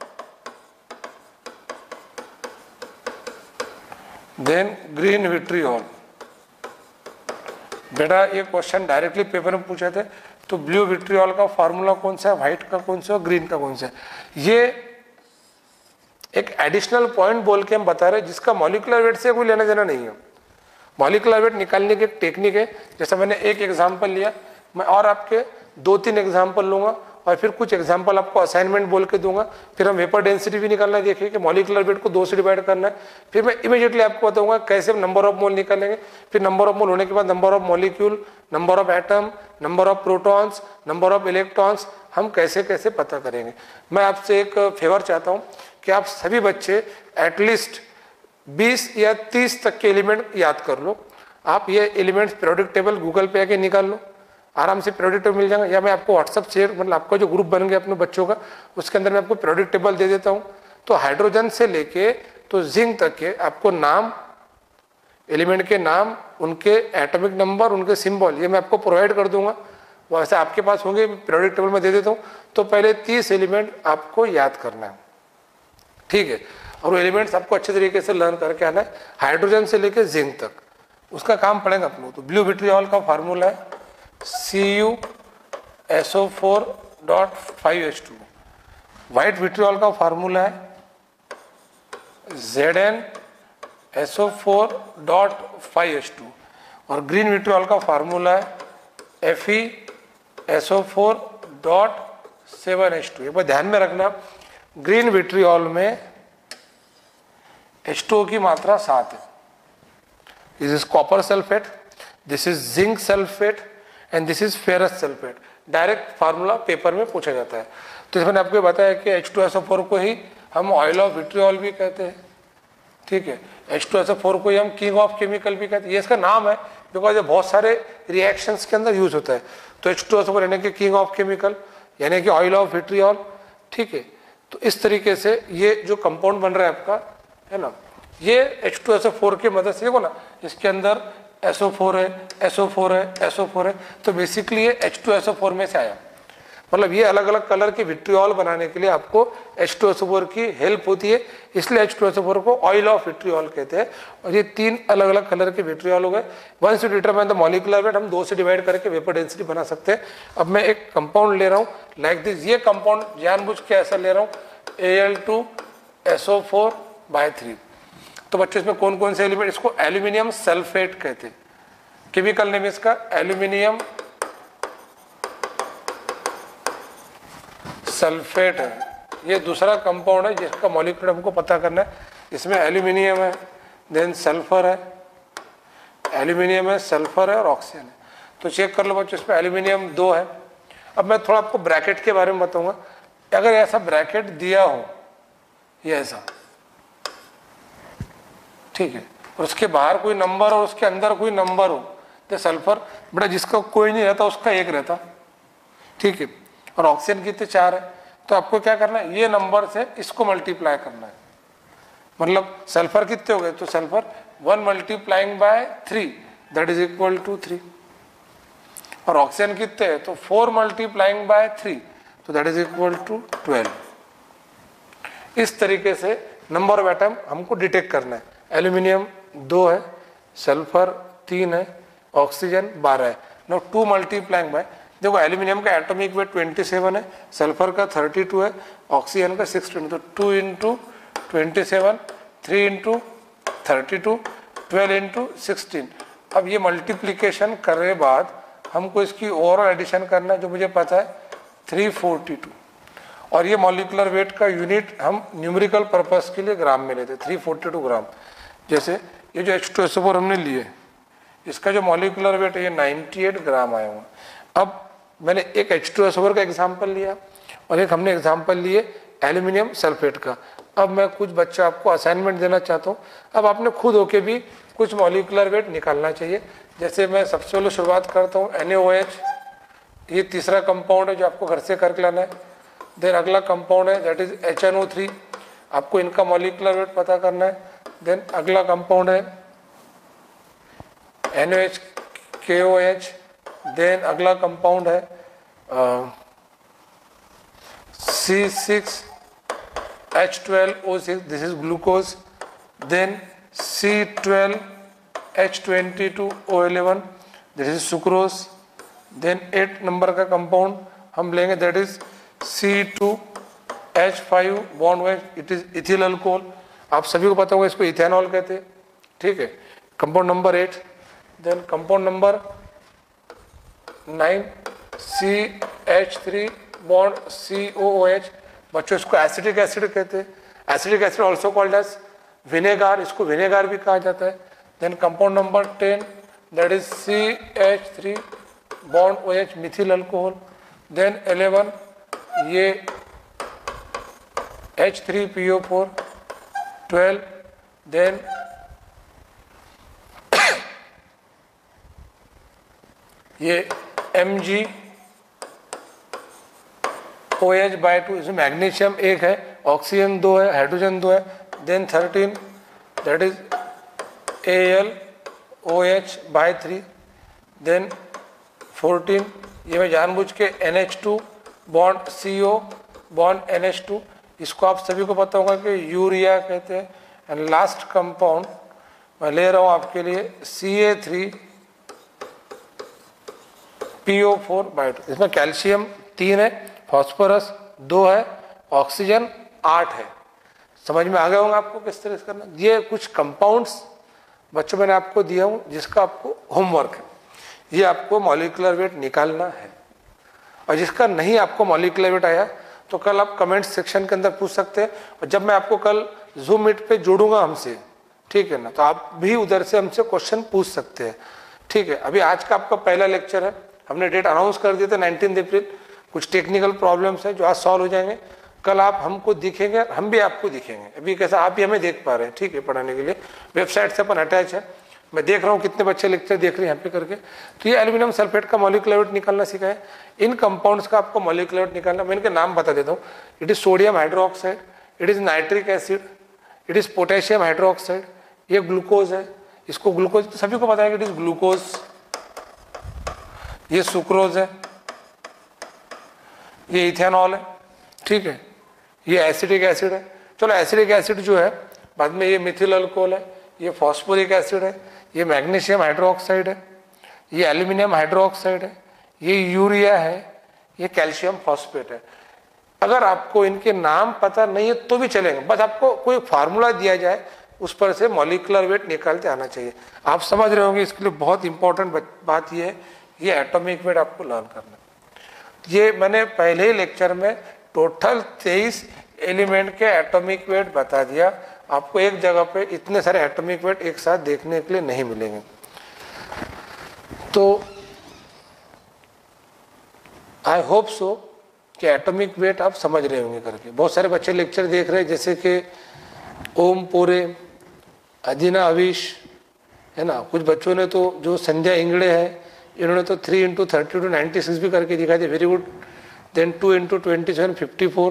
then green vitriol. बेटा ये क्वेश्चन डायरेक्टली पेपर में पूछे थे, तो ब्लू विट्रियोल का फार्मूला कौन सा है, व्हाइट का कौन सा है, ग्रीन का कौन सा है। ये एक एडिशनल पॉइंट बोल के हम बता रहे हैं जिसका मॉलिक्यूलर वेट से कोई लेना देना नहीं है। मॉलिक्यूलर वेट निकालने की एक टेक्निक है, जैसा मैंने एक एग्जांपल लिया, मैं और आपके 2-3 एग्जांपल लूंगा और फिर कुछ एग्जांपल आपको असाइनमेंट बोल के दूंगा। फिर हम वेपर डेंसिटी भी निकालना देखिए कि मॉलिक्यूलर वेट को 2 से डिवाइड करना है। फिर मैं इमीडिएटली आपको बताऊंगा कैसे हम नंबर ऑफ मोल निकालेंगे। फिर नंबर ऑफ मोल होने के बाद number of molecule, number of atom, number of protons, number of electrons हम कैसे कैसे पता करेंगे। मैं आपसे एक फेवर चाहता हूँ कि आप सभी बच्चे एटलीस्ट 20 या 30 तक के एलिमेंट याद कर लो। आप ये एलिमेंट्स पीरियोडिक टेबल गूगल पे आके निकाल लो, आराम से पीरियोडिक टेबल मिल जाएगा, या मैं आपको व्हाट्सअप शेयर, मतलब आपका जो ग्रुप बन गया अपने बच्चों का, उसके अंदर मैं आपको पीरियोडिक टेबल दे देता हूँ। तो हाइड्रोजन से लेके तो जिंक तक के आपको नाम, एलिमेंट के नाम, उनके एटॉमिक नंबर, उनके सिंबल, ये मैं आपको प्रोवाइड कर दूंगा। वैसे आपके पास होंगे, पीरियोडिक टेबल में दे देता हूँ। तो पहले 30 एलिमेंट आपको याद करना है, ठीक है। और वो एलिमेंट्स आपको अच्छे तरीके से लर्न करके आना है, हाइड्रोजन से लेके जिंक तक, उसका काम पड़ेगा अपने। तो ब्लू विट्रियोल का फार्मूला है CuSO4.5H2। व्हाइट विट्रियोल का फार्मूला है ZnSO4.5H2 और ग्रीन विट्रियोल का फार्मूला है FeSO4.7H2। एक बार ध्यान में रखना, ग्रीन विट्रियोल में H2O की मात्रा 7 है। This is copper sulphate, this is zinc sulphate and this is ferrous sulphate. Direct formula paper में पूछा जाता है। तो इसमें आपको बताया कि H2SO4 को ही हम ऑयल ऑफ विट्रियोल भी कहते हैं, ठीक है। H2SO4 को ही हम किंग ऑफ केमिकल भी कहते हैं। ये इसका नाम है बिकॉज ये बहुत सारे रिएक्शंस के अंदर यूज होता है। तो H2SO4 यानी कि किंग ऑफ केमिकल, यानी कि ऑयल ऑफ विट्रियोल, ठीक है। तो इस तरीके से ये जो कंपाउंड बन रहा है आपका, है ना, ये H2SO4 की मदद से, देखो ना, इसके अंदर SO4 है, SO4 है, SO4 है, तो बेसिकली ये H2SO4 में से आया। मतलब ये अलग अलग कलर के विट्रियोल बनाने के लिए आपको H2SO4 की हेल्प होती है, इसलिए H2SO4 को ऑयल ऑफ विट्रियोल कहते हैं। और ये 3 अलग अलग कलर के विट्रियोल हो गए। Once you determine the molecular weight, हम 2 से डिवाइड करके वेपर डेंसिटी बना सकते हैं। अब मैं एक कंपाउंड ले रहा हूँ लाइक दिस, ये कंपाउंड जानबूझ के ऐसा ले रहा हूँ Al2SO4/3। तो बच्चों इसमें कौन कौन से एलिमेंट, इसको एल्यूमिनियम सल्फेट कहते हैं, केमिकल नेम इसका एल्यूमिनियम सल्फेट है। ये दूसरा कंपाउंड है जिसका मॉलिक्यूलर हमको पता करना है। इसमें एल्यूमिनियम है, देन सल्फर है, एल्यूमिनियम है, सल्फर है और ऑक्सीजन है। तो चेक कर लो बच्चों, इसमें एल्यूमिनियम 2 है। अब मैं थोड़ा आपको ब्रैकेट के बारे में बताऊंगा। अगर ऐसा ब्रैकेट दिया हो, ये ऐसा, ठीक है, और उसके बाहर कोई नंबर और उसके अंदर कोई नंबर हो, तो सल्फर बेटा जिसका कोई नहीं रहता उसका 1 रहता, ठीक है, और ऑक्सीजन कितने 4 है। तो आपको क्या करना है, ये नंबर से इसको मल्टीप्लाई करना है। मतलब सल्फर कितने हो गए, तो sulphur 1 multiplying by 3 that is equal to 3, और ऑक्सीजन कितने हैं, तो 4 मल्टीप्लाइंग बाय 3 तो दैट इज इक्वल टू 12। इस तरीके से नंबर ऑफ एटम हमको डिटेक्ट करना है। एल्यूमिनियम 2 है, सल्फर 3 है, ऑक्सीजन 12 है। नो 2 मल्टीप्लाइंग बाय, देखो एल्यूमिनियम का एटॉमिक वेट 27 है, सल्फर का 32 है, ऑक्सीजन का 16, तो 2 इंटू 27, 3 इंटू 32, 12 इंटू 16। अब ये मल्टीप्लीकेशन करने बाद हमको इसकी ओवरऑल एडिशन करना है, जो मुझे पता है 342, और ये मॉलिक्यूलर वेट का यूनिट हम न्यूमेरिकल पर्पस के लिए ग्राम में लेते हैं, 342 ग्राम। जैसे ये जो H2SO4 हमने लिए, इसका जो मॉलिक्यूलर वेट है ये 98 ग्राम आया हुआ। अब मैंने एक H2SO4 का एग्जाम्पल लिया और एक हमने एग्जाम्पल लिए एल्यूमिनियम सल्फेट का। अब मैं कुछ बच्चा आपको असाइनमेंट देना चाहता हूँ। अब आपने खुद होके भी कुछ मॉलिक्यूलर वेट निकालना चाहिए। जैसे मैं सबसे पहले शुरुआत करता हूँ NaOH, ये तीसरा कंपाउंड है जो आपको घर से करके लाना है। देन अगला कंपाउंड है दैट इज HNO3, आपको इनका मॉलिक्यूलर वेट पता करना है। देन अगला कंपाउंड है NaOH, देन अगला कंपाउंड है C6H12O6, this is glucose. Then C12H22O11, this is sucrose. Then 8 number का कंपाउंड हम लेंगे that is C2H5 bond OH, it is ethyl alcohol. आप सभी को पता होगा इसको इथेनॉल कहते हैं, ठीक है, compound number 8। Then compound number 9 CH3 bond COOH, बच्चों इसको एसिटिक एसिड कहते हैं। Acetic acid also called as vinegar, इसको विनेगार भी कहा जाता है। Then compound number 10 that is CH3 bond OH, methyl alcohol. Then 11 ये H3PO4, 12 देन ये MgOH/2, इसमें मैग्नीशियम 1 है, ऑक्सीजन 2 है, हाइड्रोजन 2 है। Then 13 that is AlOH/3। Then 14 ये मैं जानबूझ के NH2 bond CO bond NH2, इसको आप सभी को पता होगा कि यूरिया कहते हैं। एंड लास्ट कंपाउंड मैं ले रहा हूँ आपके लिए CA3PO4/2, इसमें कैल्शियम 3 है, फास्फोरस 2 है, ऑक्सीजन 8 है। समझ में आ गया होगा आपको किस तरह से करना। ये कुछ कंपाउंड्स बच्चों मैंने आपको दिया हूँ जिसका आपको होमवर्क है, ये आपको मॉलिक्यूलर वेट निकालना है। और जिसका नहीं आपको मॉलिक्यूलर वेट आया तो कल आप कमेंट सेक्शन के अंदर पूछ सकते हैं, और जब मैं आपको कल जूम मीट पे जोड़ूंगा हमसे, ठीक है ना, तो आप भी उधर से हमसे क्वेश्चन पूछ सकते हैं, ठीक है। अभी आज का आपका पहला लेक्चर है, हमने डेट अनाउंस कर दिया था 19 अप्रैल। कुछ टेक्निकल प्रॉब्लम्स है जो आज सॉल्व हो जाएंगे, कल आप हमको दिखेंगे, हम भी आपको दिखेंगे। अभी कैसा आप भी हमें देख पा रहे हैं, ठीक है, पढ़ाने के लिए वेबसाइट से अपन अटैच है। मैं देख रहा हूँ कितने बच्चे लेक्चर देख रहे हैं यहाँ पे करके। तो ये एल्यूमिनियम सल्फेट का मॉलिक्यूलर वेट निकालना सीखा है। इन कंपाउंड्स का आपको मॉलिक्यूलर वेट निकालना, मैं इनके नाम बता देता हूँ। It is sodium hydroxide, it is nitric acid, it is potassium hydroxide, ये ग्लूकोज है, इसको ग्लूकोज तो सभी को पता है कि इट इज ग्लूकोज। ये सुक्रोज है, ये इथेनॉल है, ठीक है, ये एसिटिक एसिड है। चलो एसिडिक एसिड जो है बाद में ये मिथिल अल्कोहल है, ये फॉस्फोरिक एसिड है, ये मैग्नीशियम हाइड्रोक्साइड है, ये एल्यूमिनियम हाइड्रोक्साइड है, ये यूरिया है, ये कैल्शियम फॉस्फेट है। अगर आपको इनके नाम पता नहीं है तो भी चलेंगे, बस आपको कोई फार्मूला दिया जाए उस पर से मॉलिक्यूलर वेट निकालते आना चाहिए। आप समझ रहे होंगे इसके लिए बहुत इंपॉर्टेंट बात ये है, ये एटॉमिक वेट आपको लर्न करना। ये मैंने पहले ही लेक्चर में टोटल 23 एलिमेंट के एटॉमिक वेट बता दिया, आपको एक जगह पे इतने सारे एटॉमिक वेट एक साथ देखने के लिए नहीं मिलेंगे। तो आई होप सो कि एटॉमिक वेट आप समझ रहे होंगे करके। बहुत सारे बच्चे लेक्चर देख रहे हैं, जैसे कि ओम पोरे, अजीना अविश, है ना। कुछ बच्चों ने तो जो संध्या इंगड़े है, इन्होंने तो 3 × 30 × 96 भी करके दिखा दिया, very good. Then 2 × 27 54।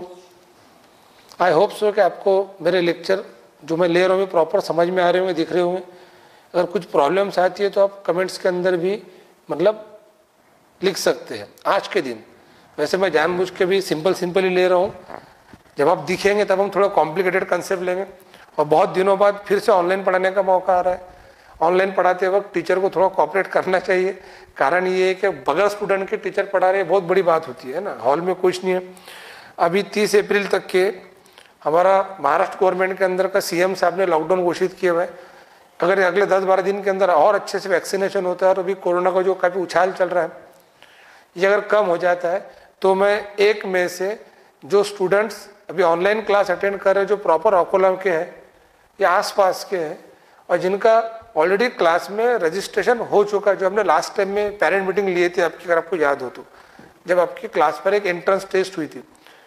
I hope so कि आपको मेरे लेक्चर जो मैं ले रहा हूँ प्रॉपर समझ में आ रहे होंगे, दिख रहे होंगे। अगर कुछ प्रॉब्लम्स आती है तो आप कमेंट्स के अंदर भी मतलब लिख सकते हैं आज के दिन। वैसे मैं जानबूझ के भी सिंपल ही ले रहा हूँ, जब आप दिखेंगे तब हम थोड़ा कॉम्प्लिकेटेड कंसेप्ट लेंगे। और बहुत दिनों बाद फिर से ऑनलाइन पढ़ाने का मौका आ रहा है। ऑनलाइन पढ़ाते वक्त टीचर को थोड़ा कोऑपरेट करना चाहिए। कारण ये है कि बगैर स्टूडेंट के टीचर पढ़ा रहे हैं, बहुत बड़ी बात होती है ना। हॉल में कुछ नहीं है। अभी 30 अप्रैल तक के हमारा महाराष्ट्र गवर्नमेंट के अंदर का सीएम साहब ने लॉकडाउन घोषित किया हुआ है। अगर अगले 10-12 दिन के अंदर और अच्छे से वैक्सीनेशन होता है, और अभी कोरोना का जो काफ़ी उछाल चल रहा है, ये अगर कम हो जाता है तो मैं 1 मई से जो स्टूडेंट्स अभी ऑनलाइन क्लास अटेंड कर रहे हैं, जो प्रॉपर अकोला के हैं या आसपास के हैं, और जिनका ऑलरेडी क्लास में रजिस्ट्रेशन हो चुका है, जो हमने लास्ट टाइम में पेरेंट मीटिंग लिए थे आपकी, अगर आपको याद हो तो, जब आपकी क्लास पर एक एंट्रेंस टेस्ट हुई थी,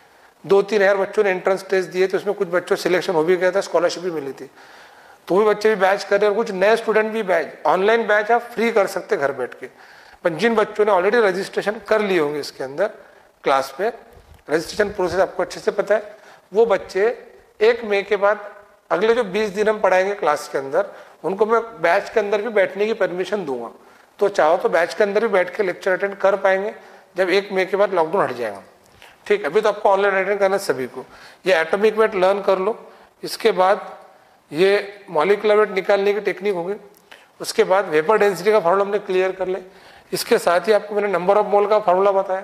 2-3 हज़ार बच्चों ने एंट्रेंस टेस्ट दिए, तो उसमें कुछ बच्चों सिलेक्शन हो भी गया था, स्कॉलरशिप भी मिली थी। तो भी बच्चे भी बैच कर रहे हैं, और कुछ नए स्टूडेंट भी बैच, ऑनलाइन बैच आप फ्री कर सकते घर बैठ के। पर जिन बच्चों ने ऑलरेडी रजिस्ट्रेशन कर लिए होंगे इसके अंदर क्लास पे, रजिस्ट्रेशन प्रोसेस आपको अच्छे से पता है, वो बच्चे 1 मई के बाद अगले जो 20 दिन हम पढ़ाएंगे क्लास के अंदर, उनको मैं बैच के अंदर भी बैठने की परमिशन दूंगा। तो चाहो तो बैच के अंदर भी बैठ के लेक्चर अटेंड कर पाएंगे जब 1 मई के बाद लॉकडाउन हट जाएगा। ठीक, अभी तो आपको ऑनलाइन अटेंड करना सभी को। ये एटॉमिक वेट लर्न कर लो, इसके बाद ये मॉलिक्यूलर वेट निकालने की टेक्निक होगी, उसके बाद वेपर डेंसिटी का फार्मूला हमने क्लियर कर ले। इसके साथ ही आपको मैंने नंबर ऑफ मोल का फार्मूला बताया,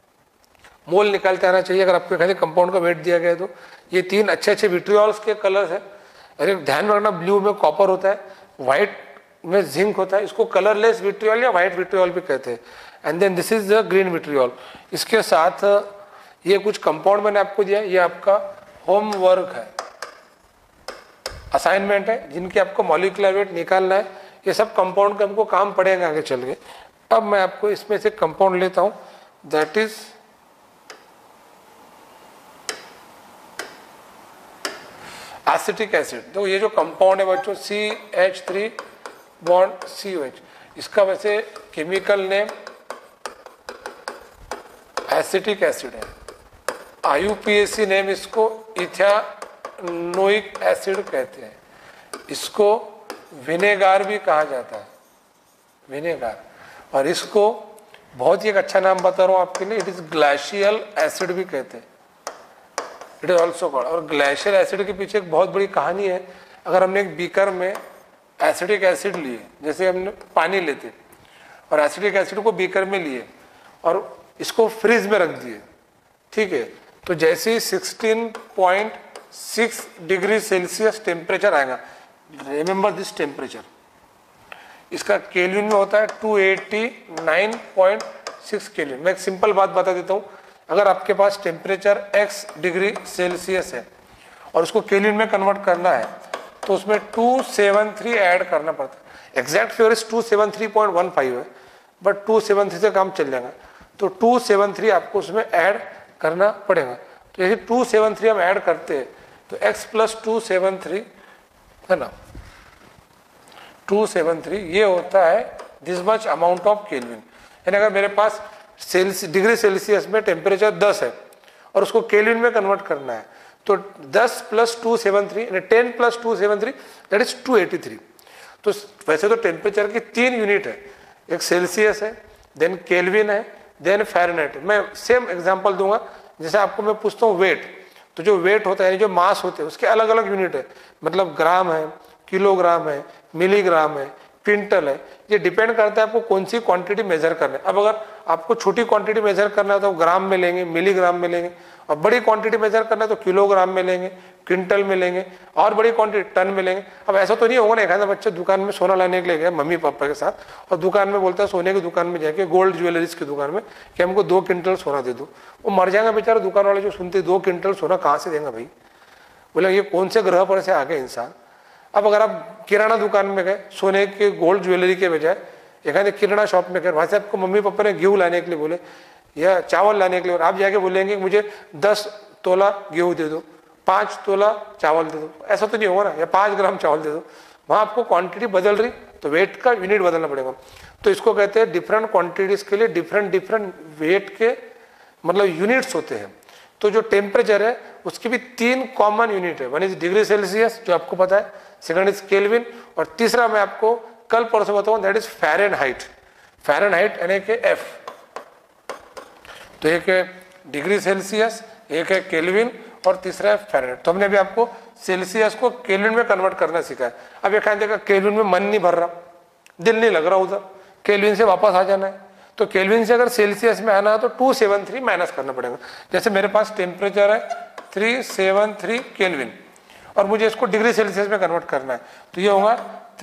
मोल निकालते आना चाहिए अगर आपको खाली कंपाउंड का वेट दिया गया है तो। ये 3 अच्छे विट्रियोल्स के कलर्स है। अरे ध्यान रखना, ब्लू में कॉपर होता है, व्हाइट में जिंक होता है, इसको कलरलेस विट्रियोल या व्हाइट विट्रियोल भी कहते हैं। And then this is the green vitriol. इसके साथ ये कुछ कंपाउंड मैंने आपको दिया, ये आपका होमवर्क है, असाइनमेंट है, जिनके आपको मॉलिक्यूलर वेट निकालना है। ये सब कंपाउंड का हमको काम पड़ेगा आगे चल के। अब मैं आपको इसमें से कंपाउंड लेता हूं, दैट इज एसिटिक एसिड। तो ये जो कंपाउंड है बच्चों, CH3 बॉन्ड COH, इसका वैसे केमिकल नेम एसिटिक एसिड है। IUPAC नेम इसको इथेनोइक एसिड कहते हैं। इसको विनेगार भी कहा जाता है, विनेगार। और इसको बहुत ही एक अच्छा नाम बता रहा हूँ आपके लिए, इट इज ग्लेशियल एसिड भी कहते हैं, इट इज ऑल्सो कॉल्ड। और ग्लेशियल एसिड के पीछे एक बहुत बड़ी कहानी है। अगर हमने एक बीकर में एसिडिक एसिड लिए, जैसे हमने पानी लेते और एसिडिक एसिड को बीकर में लिए और इसको फ्रिज में रख दिए, ठीक है, तो जैसे ही 16.6 डिग्री सेल्सियस टेम्परेचर आएगा, रिमेंबर दिस टेम्परेचर, इसका केल्विन में होता है 289.6 केल्विन। मैं एक सिंपल बात बता देता हूँ, अगर आपके पास टेम्परेचर x डिग्री सेल्सियस है और उसको केल्विन में कन्वर्ट करना है, तो उसमें 273 ऐड करना पड़ता है। एग्जैक्ट फिगर इज 273.15 है, बट 273 से काम चल जाएगा, तो 273 आपको उसमें ऐड करना पड़ेगा। तो यदि 273 हम ऐड करते हैं तो x + 273 है ना, 273 ये होता है this much amount of Kelvin. यानी अगर मेरे पास डिग्री सेल्सियस में टेम्परेचर 10 है और उसको केल्विन में कन्वर्ट करना है, तो 10 + 273 यानी 10 + 273 दैट इज 283। तो वैसे तो टेम्परेचर की 3 यूनिट है, एक सेल्सियस है, देन केल्विन है, देन फ़ारेनहाइट। मैं सेम एग्जांपल दूंगा, जैसे आपको मैं पूछता हूँ वेट, तो जो वेट होता है यानी जो मास होते हैं उसके अलग अलग यूनिट है, मतलब ग्राम है, किलोग्राम है, मिलीग्राम है, क्विंटल है। ये डिपेंड करता है आपको कौन सी क्वांटिटी मेजर करना है। अब अगर आपको छोटी क्वांटिटी मेजर करना है तो ग्राम में लेंगे, मिलीग्राम में लेंगे, और बड़ी क्वांटिटी मेजर करना है तो किलोग्राम में लेंगे, क्विंटल में लेंगे, और बड़ी क्वांटिटी टन में लेंगे। अब ऐसा तो नहीं होगा ना, एक आधा बच्चा दुकान में सोना लाने के लिए गया मम्मी पापा के साथ, और दुकान में बोलता है सोने की दुकान में जाके, गोल्ड ज्वेलरीज की दुकान में, कि हमको 2 क्विंटल सोना दे दो। वो मर जाएगा बेचारा दुकान वाले जो सुनते 2 क्विंटल सोना कहाँ से देंगे भाई, बोले ये कौन से ग्रह पर से आ गए इंसान। अब अगर आप किराना दुकान में गए, सोने के गोल्ड ज्वेलरी के बजाय एक किराना शॉप में गए, वहाँ से आपको मम्मी पापा ने गेहूँ लाने के लिए बोले या चावल लाने के लिए, और आप जाके बोलेंगे मुझे 10 तोला गेहूँ दे दो, 5 तोला चावल दे दो, ऐसा तो नहीं होगा ना, या 5 ग्राम चावल दे दो। वहाँ आपको क्वांटिटी बदल रही तो वेट का यूनिट बदलना पड़ेगा। तो इसको कहते हैं डिफरेंट क्वांटिटीज के लिए डिफरेंट वेट के मतलब यूनिट्स होते हैं। तो जो टेम्परेचर है उसकी भी 3 कॉमन यूनिट है। वन इज डिग्री सेल्सियस जो आपको पता है, सेकंड इज केल्विन, और तीसरा मैं आपको कल परसों बताऊं दैट इज फ़ारेनहाइट। फ़ारेनहाइट यानी कि एफ। तो एक है डिग्री सेल्सियस, एक है केल्विन और तीसरा है फ़ारेनहाइट। तो हमने अभी आपको सेल्सियस को केल्विन में कन्वर्ट करना सीखा है। अब एक देखा केल्विन में मन नहीं भर रहा, दिल नहीं लग रहा उधर, केल्विन से वापस आ जाना है। तो केल्विन से अगर सेल्सियस में आना है तो 273 माइनस करना पड़ेगा। जैसे मेरे पास टेम्परेचर है 373 केल्विन और मुझे इसको डिग्री सेल्सियस में कन्वर्ट करना है, तो ये होगा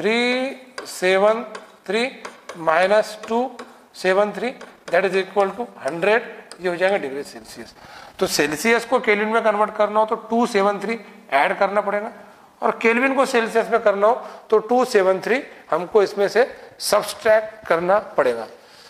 373 minus 273 that is equal to 100, ये हो जाएगा डिग्री सेल्सियस। तो सेल्सियस को केल्विन में कन्वर्ट करना हो तो 273 ऐड करना पड़ेगा, और केल्विन को सेल्सियस में करना हो तो 273 हमको इसमें से सब्सट्रैक्ट करना पड़ेगा।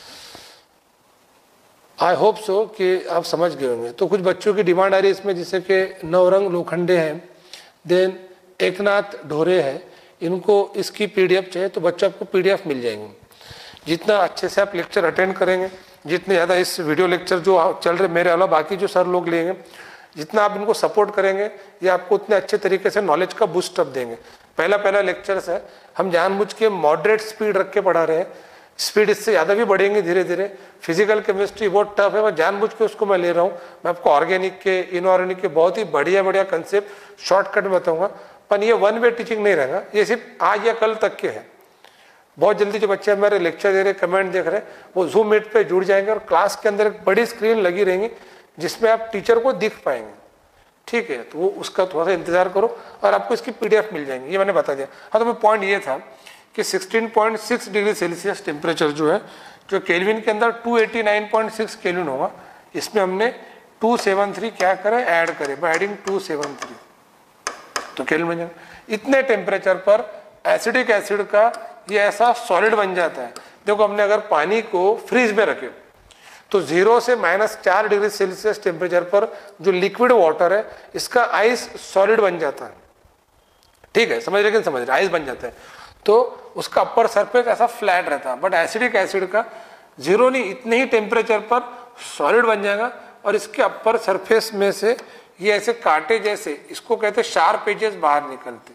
आई होप सो कि आप समझ गए होंगे। तो कुछ बच्चों की डिमांड आ रही है इसमें, जैसे कि नवरंग लोखंडे हैं, देन एकनाथ ढोरे है, इनको इसकी पीडीएफ चाहिए। तो बच्चों आपको पीडीएफ मिल जाएंगे। जितना अच्छे से आप लेक्चर अटेंड करेंगे, जितने ज़्यादा इस वीडियो लेक्चर जो चल रहे मेरे अलावा बाकी जो सर लोग लेंगे, जितना आप इनको सपोर्ट करेंगे ये आपको उतने अच्छे तरीके से नॉलेज का बूस्ट अप देंगे। पहला लेक्चर्स है, हम जानबूझ के मॉडरेट स्पीड रख के पढ़ा रहे हैं, स्पीड इससे ज़्यादा भी बढ़ेंगी धीरे धीरे। फिजिकल केमिस्ट्री बहुत टफ है, मैं जानबूझ के उसको मैं ले रहा हूँ। मैं आपको ऑर्गेनिक के, इनऑर्गेनिक के बहुत ही बढ़िया कंसेप्ट शॉर्टकट में बताऊँगा, पर ये वन वे टीचिंग नहीं रहेगा, ये सिर्फ आज या कल तक के हैं। बहुत जल्दी जो बच्चे मेरे लेक्चर दे रहे, कमेंट देख रहे हैं, वो जूम मीट पे जुड़ जाएंगे और क्लास के अंदर एक बड़ी स्क्रीन लगी रहेंगी जिसमें आप टीचर को दिख पाएंगे। ठीक है, तो वो उसका थोड़ा सा इंतजार करो और आपको इसकी पीडीएफ मिल जाएंगी, ये मैंने बता दिया। हाँ, तो मैं पॉइंट ये था कि 16.6 डिग्री सेल्सियस टेम्परेचर जो है, जो केल्विन के अंदर 289.6 केल्विन होगा, इसमें हमने 273 क्या करें, ऐड करें बाय एडिंग 273, तो केल्विन बन जाएगा। इतने टेम्परेचर पर एसिडिक एसिड का ये ऐसा सॉलिड बन जाता है। देखो, हमने अगर पानी को फ्रीज में रखे तो 0 से -4 डिग्री सेल्सियस टेम्परेचर पर जो लिक्विड वाटर है इसका आइस सॉलिड बन जाता है। ठीक है, समझ रहे, आइस बन जाता है, तो उसका अपर सरफेस ऐसा फ्लैट रहता है। बट एसिडिक एसिड का 0 नहीं, इतने ही टेम्परेचर पर सॉलिड बन जाएगा और इसके अपर सरफेस में से ये ऐसे कांटे जैसे, इसको कहते हैं शार्प एजेस बाहर निकलते।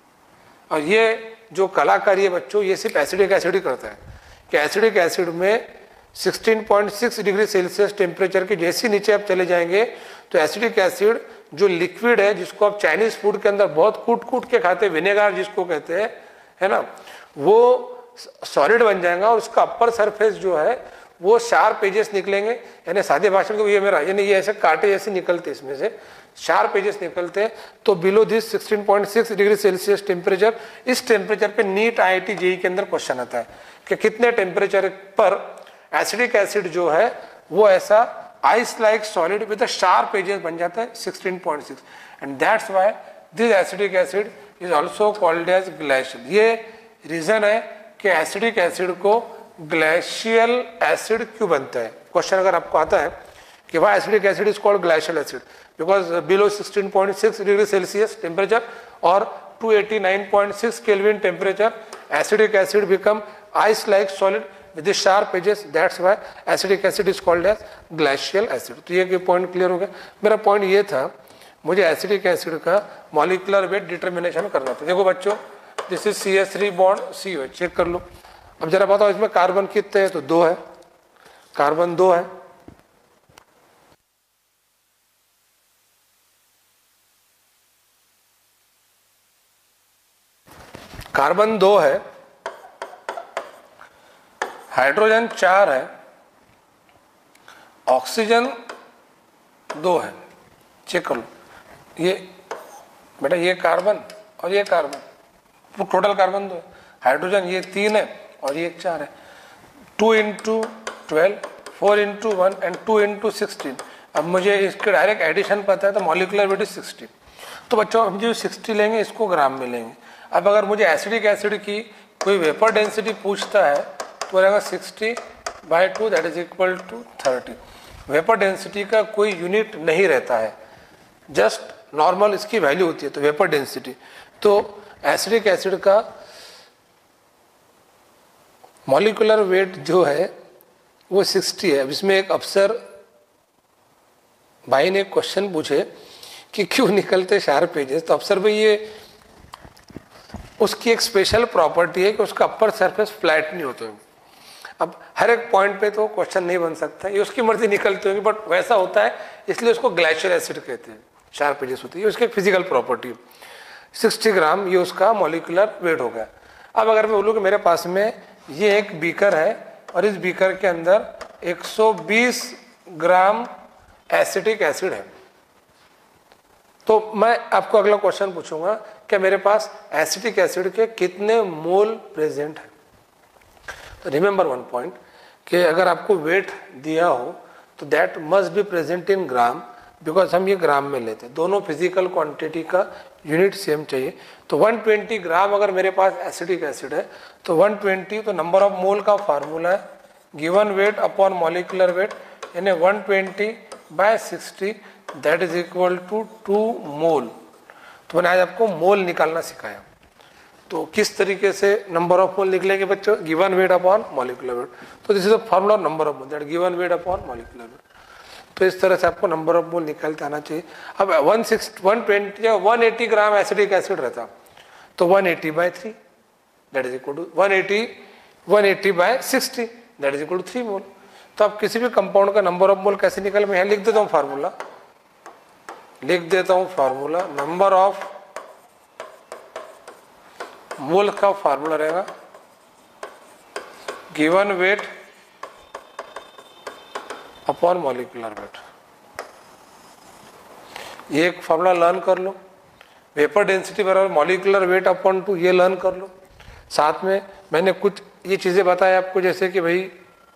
और ये जो कलाकारी है बच्चों, ये सिर्फ एसिडिक एसिड ही करता है कि एसिडिक एसिड में 16.6 डिग्री सेल्सियस टेम्परेचर के जैसे नीचे आप चले जाएंगे तो एसिडिक एसिड जो लिक्विड है, जिसको आप चाइनीज फूड के अंदर बहुत कूट के खाते हैं, विनेगर जिसको कहते हैं, है ना, वो सॉलिड बन जाएगा और उसका अपर सरफेस जो है वो शार्प एजेस निकलेंगे। यानी सादे भाषा में ये मेरा, यानी ये ऐसे कांटे जैसे निकलते, इसमें से शार्प एजेस निकलते हैं। तो below this 16.6 degree Celsius temperature, इस टेम्परेचर पे नीट IIT JEE के अंदर क्वेश्चन आता है कि कितने टेम्परेचर पर एसिडिक एसिड जो है वो ऐसा ice like solid with sharp edges बन जाता है 16.6, and that's why this acidic acid is also called as glacial. ये रीजन है कि एसिडिक एसिड को ग्लेशियल एसिड क्यों बनता है। क्वेश्चन अगर आपको आता है कि why acidic acid is called glacial acid, because below 16.6 degree Celsius temperature और 289.6 Kelvin temperature, acidic acid become ice like solid with the sharp edges, that's why acidic acid is called as glacial acid। तो ये point clear हो गया। मेरा point ये था, मुझे acidic acid का मॉलिक्यूलर वेट डिटर्मिनेशन करना था। देखो बच्चों, this is CH3 bond COH, check कर लो। अब जरा बताओ इसमें कार्बन कितने हैं, तो 2 है, कार्बन 2 है। कार्बन 2 है, हाइड्रोजन 4 है, ऑक्सीजन 2 है। चेक कर लो, ये बेटा ये कार्बन और ये कार्बन, तो टोटल कार्बन 2 है। हाइड्रोजन ये 3 है और ये 4 है। 2 × 12, 4 × 1 एंड 2 × 16। अब मुझे इसके डायरेक्ट एडिशन पता है तो मॉलिक्यूलर वेट इज 16। तो बच्चों हम जो 60 लेंगे इसको ग्राम में लेंगे। अब अगर मुझे एसिडिक एसिड की कोई वेपर डेंसिटी पूछता है तो रहेगा 60/2 that is equal to 30। Vapour density का कोई यूनिट नहीं रहता है, जस्ट नॉर्मल इसकी वैल्यू होती है तो वेपर डेंसिटी। तो एसिडिक एसिड का मॉलिक्यूलर वेट जो है वो 60 है। अब इसमें एक अफसर भाई ने क्वेश्चन पूछे कि क्यों निकलते शार्प एजेस, तो अफसर भाई ये उसकी एक स्पेशल प्रॉपर्टी है कि उसका अपर सरफेस फ्लैट नहीं होता है। अब हर एक पॉइंट पे तो क्वेश्चन नहीं बन सकता, ये उसकी मर्जी निकलती होगी, बट वैसा होता है इसलिए उसको ग्लेशियर एसिड कहते हैं, शार्प एजेस होती है, उसकी फिजिकल प्रॉपर्टी। 60 ग्राम ये उसका मॉलिक्यूलर वेट हो गया। अब अगर मैं बोलूँ कि मेरे पास में ये एक बीकर है और इस बीकर के अंदर 120 ग्राम एसिटिक एसिड है, तो मैं आपको अगला क्वेश्चन पूछूंगा कि मेरे पास एसिटिक एसिड के कितने मोल प्रेजेंट है। तो रिमेंबर वन पॉइंट कि अगर आपको वेट दिया हो तो that must be present in gram, because हम ये ग्राम में लेते हैं, दोनों फिजिकल क्वांटिटी का यूनिट सेम चाहिए। तो 120 ग्राम अगर मेरे पास एसिडिक एसिड है तो 120 तो नंबर ऑफ मोल का फार्मूला है given weight upon molecular weight, यानी 120/60 that is equal to 2 mole. तो मैंने आज आपको मोल निकालना सिखाया। तो किस तरीके से नंबर ऑफ मोल निकलेंगे बच्चों, given weight upon molecular weight. तो this is the formula number of mole that given weight upon molecular weight. तो इस तरह से आपको नंबर ऑफ मोल निकलते आना चाहिए। अब 120 या 180 ग्राम एसिडिक एसिड रहता तो 180/3 that is equal to 180/60 that is equal to 3 mole. तो आप किसी भी कंपाउंड का नंबर ऑफ मोल कैसे निकले, मैं यहाँ लिख देता हूँ फार्मूला, नंबर ऑफ मोल का फार्मूला रहेगा given weight upon molecular weight. ये एक फार्मूला लर्न कर लो, वेपर डेंसिटी बराबर मॉलिक्यूलर वेट अपॉन 2, ये लर्न कर लो। साथ में मैंने कुछ ये चीज़ें बताया आपको, जैसे कि भाई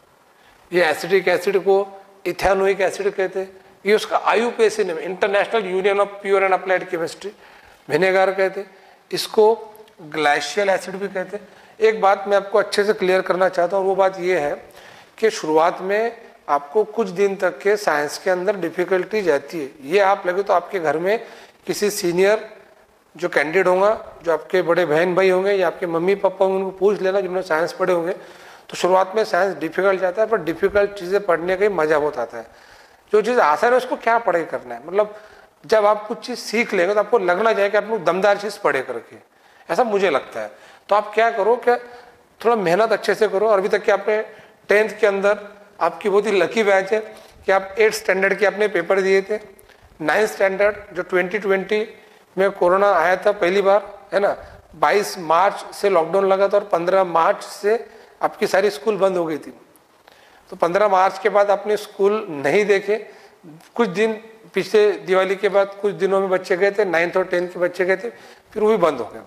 ये एसिडिक एसिड को इथेनोइक एसिड कहते हैं, ये उसका IUPAC name, international union of pure and applied chemistry, vinegar कहते हैं, इसको ग्लेशियल एसिड भी कहते हैं। एक बात मैं आपको अच्छे से क्लियर करना चाहता हूँ, वो बात ये है कि शुरुआत में आपको कुछ दिन तक के साइंस के अंदर डिफिकल्टी जाती है। ये आप लगे तो आपके घर में किसी सीनियर जो कैंडिडेट होगा, जो आपके बड़े बहन भाई होंगे या आपके मम्मी पापा होंगे, उनको पूछ लेना जिन्होंने साइंस पढ़े होंगे। तो शुरुआत में साइंस डिफिकल्ट जाता है, पर डिफिकल्ट चीज़ें पढ़ने का ही मजा बहुत आता है। जो चीज़ आसान है उसको क्या पढ़ाई करना है, मतलब जब आप कुछ चीज़ सीख लेंगे तो आपको लगना चाहिए कि आप लोग दमदार चीज़ पढ़े करके, ऐसा मुझे लगता है। तो आप क्या करो कि थोड़ा मेहनत अच्छे से करो। और अभी तक के आपने 10th के अंदर आपकी बहुत ही लकी बैच है कि आप 8th स्टैंडर्ड के अपने पेपर दिए थे। 9th स्टैंडर्ड जो 2020 में कोरोना आया था पहली बार, है ना, 22 मार्च से लॉकडाउन लगा था और 15 मार्च से आपकी सारी स्कूल बंद हो गई थी। तो 15 मार्च के बाद आपने स्कूल नहीं देखे, कुछ दिन पिछले दिवाली के बाद कुछ दिनों में बच्चे गए थे, 9th और 10th के बच्चे गए थे, फिर वो भी बंद हो गए।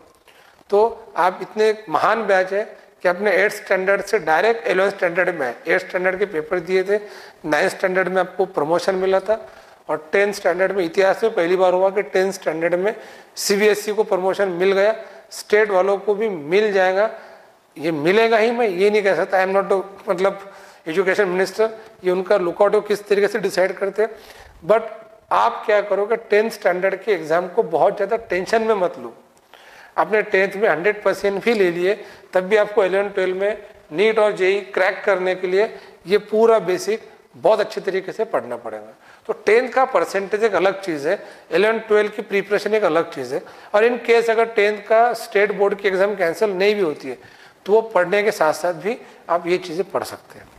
तो आप इतने महान बैच है कि आपने 8th स्टैंडर्ड से डायरेक्ट 11th स्टैंडर्ड में 8th स्टैंडर्ड के पेपर दिए थे, 9th स्टैंडर्ड में आपको प्रमोशन मिला था और 10th स्टैंडर्ड में इतिहास में पहली बार हुआ कि 10th स्टैंडर्ड में CBSE को प्रमोशन मिल गया, स्टेट वालों को भी मिल जाएगा। ये मिलेगा ही, मैं ये नहीं कह सकता, आई एम नॉट मतलब एजुकेशन मिनिस्टर, ये उनका लुकआउट है किस तरीके से डिसाइड करते हैं। बट आप क्या करोगे, 10th स्टैंडर्ड के एग्जाम को बहुत ज़्यादा टेंशन में मत लो। आपने 10th में 100% भी ले लिए, तब भी आपको 11-12 में नीट और JEE क्रैक करने के लिए ये पूरा बेसिक बहुत अच्छे तरीके से पढ़ना पड़ेगा। तो 10th का परसेंटेज एक अलग चीज़ है, 11-12 की प्रिपरेशन एक अलग चीज़ है। और इन केस अगर 10th का स्टेट बोर्ड की एग्जाम कैंसिल नहीं भी होती है तो वो पढ़ने के साथ साथ भी आप ये चीज़ें पढ़ सकते हैं।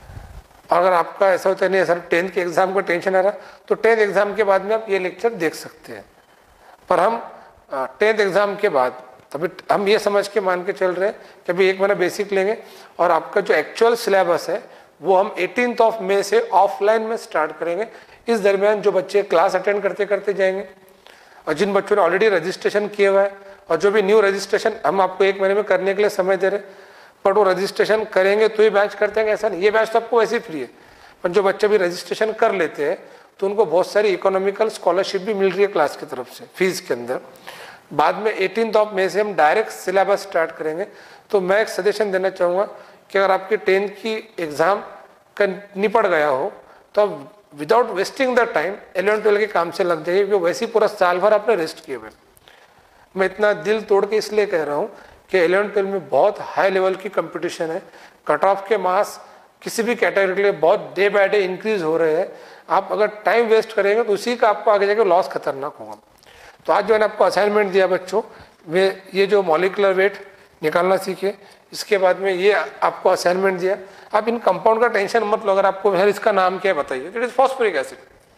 अगर आपका ऐसा होता है नहीं सर 10th के एग्जाम का टेंशन आ रहा, तो 10th एग्जाम के बाद में आप ये लेक्चर देख सकते हैं। पर हम 10th एग्जाम के बाद तभी हम ये समझ के मान के चल रहे हैं कि अभी 1 महीना बेसिक लेंगे और आपका जो एक्चुअल सिलेबस है वो हम 18 मई से ऑफलाइन में स्टार्ट करेंगे। इस दरमियान जो बच्चे क्लास अटेंड करते करते जाएंगे और जिन बच्चों ने ऑलरेडी रजिस्ट्रेशन किया हुआ है और जो भी न्यू रजिस्ट्रेशन हम आपको 1 महीने में करने के लिए समय दे रहे हैं, पर वो रजिस्ट्रेशन करेंगे तो ही बैच करते हैं, ऐसा नहीं। ये बैच तो आपको वैसे ही फ्री है, पर जो बच्चे भी रजिस्ट्रेशन कर लेते हैं तो उनको बहुत सारी इकोनॉमिकल स्कॉलरशिप भी मिल रही है क्लास की तरफ से फीस के अंदर। बाद में 18 मई से हम डायरेक्ट सिलेबस स्टार्ट करेंगे। तो मैं एक सजेशन देना चाहूँगा कि अगर आपके 10th की एग्ज़ाम का निपट गया हो तो आप विदाउट वेस्टिंग द टाइम 11-12 के काम से लग जाइए, क्योंकि वैसे ही पूरा साल भर आपने रेस्ट किए हुए। मैं इतना दिल तोड़ के इसलिए कह रहा हूँ कि 11-12 में बहुत हाई लेवल की कंपटीशन है। कट ऑफ के मार्क्स किसी भी कैटेगरी के लिए बहुत डे बाय डे इंक्रीज हो रहे हैं। आप अगर टाइम वेस्ट करेंगे तो उसी का आपको आगे जाकर लॉस खतरनाक होगा। तो आज जो मैंने आपको असाइनमेंट दिया बच्चों, वे ये जो मॉलिकुलर वेट निकालना सीखे, इसके बाद में ये आपको असाइनमेंट दिया। आप इन कंपाउंड का टेंशन मत लो, अगर आपको सर इसका नाम क्या है बताइए, इट इज फॉस्फोरिक एसिड।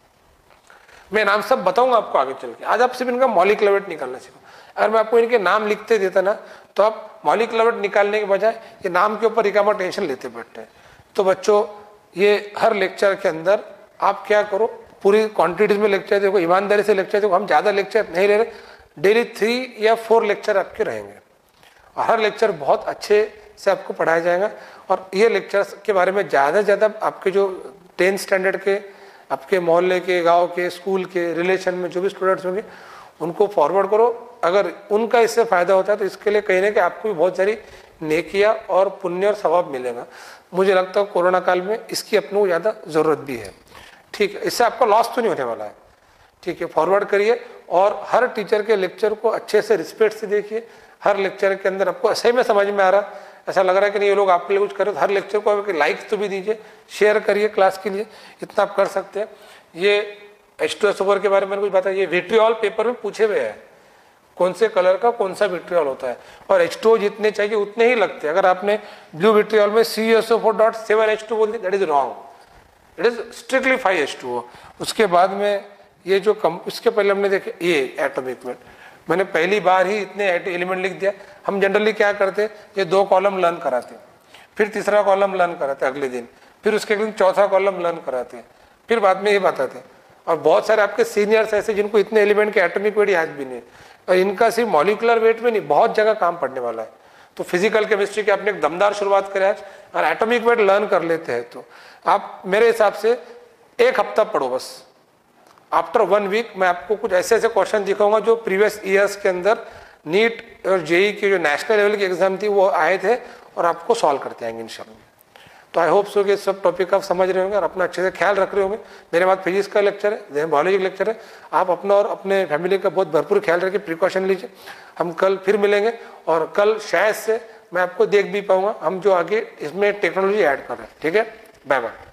मैं नाम सब बताऊंगा आपको आगे चल के, आज आप सिर्फ इनका मॉलिकुलर वेट निकालना सीखो। अगर मैं आपको इनके नाम लिखते देता ना तो आप मॉलिकुलर वेट निकालने के बजाय ये नाम के ऊपर इकामा टेंशन लेते बैठते हैं। तो बच्चों ये हर लेक्चर के अंदर आप क्या करो, पूरी क्वांटिटीज में लेक्चर देखो, ईमानदारी से लेक्चर देखो। हम ज़्यादा लेक्चर नहीं ले रहे, डेली 3 या 4 लेक्चर आपके रहेंगे और हर लेक्चर बहुत अच्छे से आपको पढ़ाया जाएगा। और ये लेक्चर्स के बारे में ज़्यादा से ज़्यादा आपके जो 10th स्टैंडर्ड के, आपके मोहल्ले के, गांव के, स्कूल के रिलेशन में जो भी स्टूडेंट्स होंगे उनको फॉरवर्ड करो। अगर उनका इससे फ़ायदा होता है तो इसके लिए कहीं ना कहीं आपको भी बहुत सारी नेकिया और पुण्य और सवाब मिलेगा। मुझे लगता है कोरोना काल में इसकी अपने को ज़्यादा ज़रूरत भी है। ठीक है, इससे आपका लॉस तो नहीं होने वाला है। ठीक है, फॉरवर्ड करिए और हर टीचर के लेक्चर को अच्छे से रिस्पेक्ट से देखिए। हर लेक्चर के अंदर आपको सही में समझ में आ रहा, ऐसा लग रहा है कि नहीं ये लोग आपके लिए कुछ कर रहे, तो हर लेक्चर को आप लाइक तो भी दीजिए, शेयर करिए क्लास के लिए, इतना आप कर सकते हैं। ये H2SO4 के बारे में कुछ बताइए। ये विट्रियोल पेपर में पूछे हुए हैं कौन से कलर का कौन सा विट्रियोल होता है, और H2O जितने चाहिए उतने ही लगते हैं। अगर आपने ब्लू विट्रियोल में CuSO4.7H2 बोल दी, that is wrong, it is strictly 5H2O। उसके बाद में ये जो इसके पहले हमने देखे ये एटॉमिक वेट, मैंने पहली बार ही इतने एलिमेंट लिख दिया। हम जनरली क्या करते, ये 2 कॉलम लर्न कराते, फिर तीसरा कॉलम लर्न कराते अगले दिन, फिर उसके अगले दिन चौथा कॉलम लर्न कराते, फिर बाद में ये बताते। और बहुत सारे आपके सीनियर्स ऐसे जिनको इतने एलिमेंट के एटॉमिक वेट याद भी नहीं, और इनका सिर्फ मॉलिकुलर वेट में नहीं बहुत जगह काम पड़ने वाला है। तो फिजिकल केमिस्ट्री की आपने एक दमदार शुरुआत करें आज, और एटॉमिक वेट लर्न कर लेते हैं तो आप मेरे हिसाब से 1 हफ्ता पढ़ो बस। आफ्टर 1 वीक मैं आपको कुछ ऐसे ऐसे क्वेश्चन दिखाऊंगा जो प्रीवियस ईयर्स के अंदर नीट और जेई की जो नेशनल लेवल की एग्जाम थी वो आए थे, और आपको सॉल्व करते आएंगे इंशाल्लाह। तो आई होप सो कि सब टॉपिक आप समझ रहे होंगे और अपना अच्छे से ख्याल रख रहे होंगे। मेरे बाद फिजिक्स का लेक्चर है, बायोलॉजी का लेक्चर है। आप अपना और अपने फैमिली का बहुत भरपूर ख्याल रखिए, प्रिकॉशन लीजिए। हम कल फिर मिलेंगे, और कल शायद से मैं आपको देख भी पाऊंगा हम जो आगे इसमें टेक्नोलॉजी ऐड कर रहे हैं। ठीक है, बाय बाय।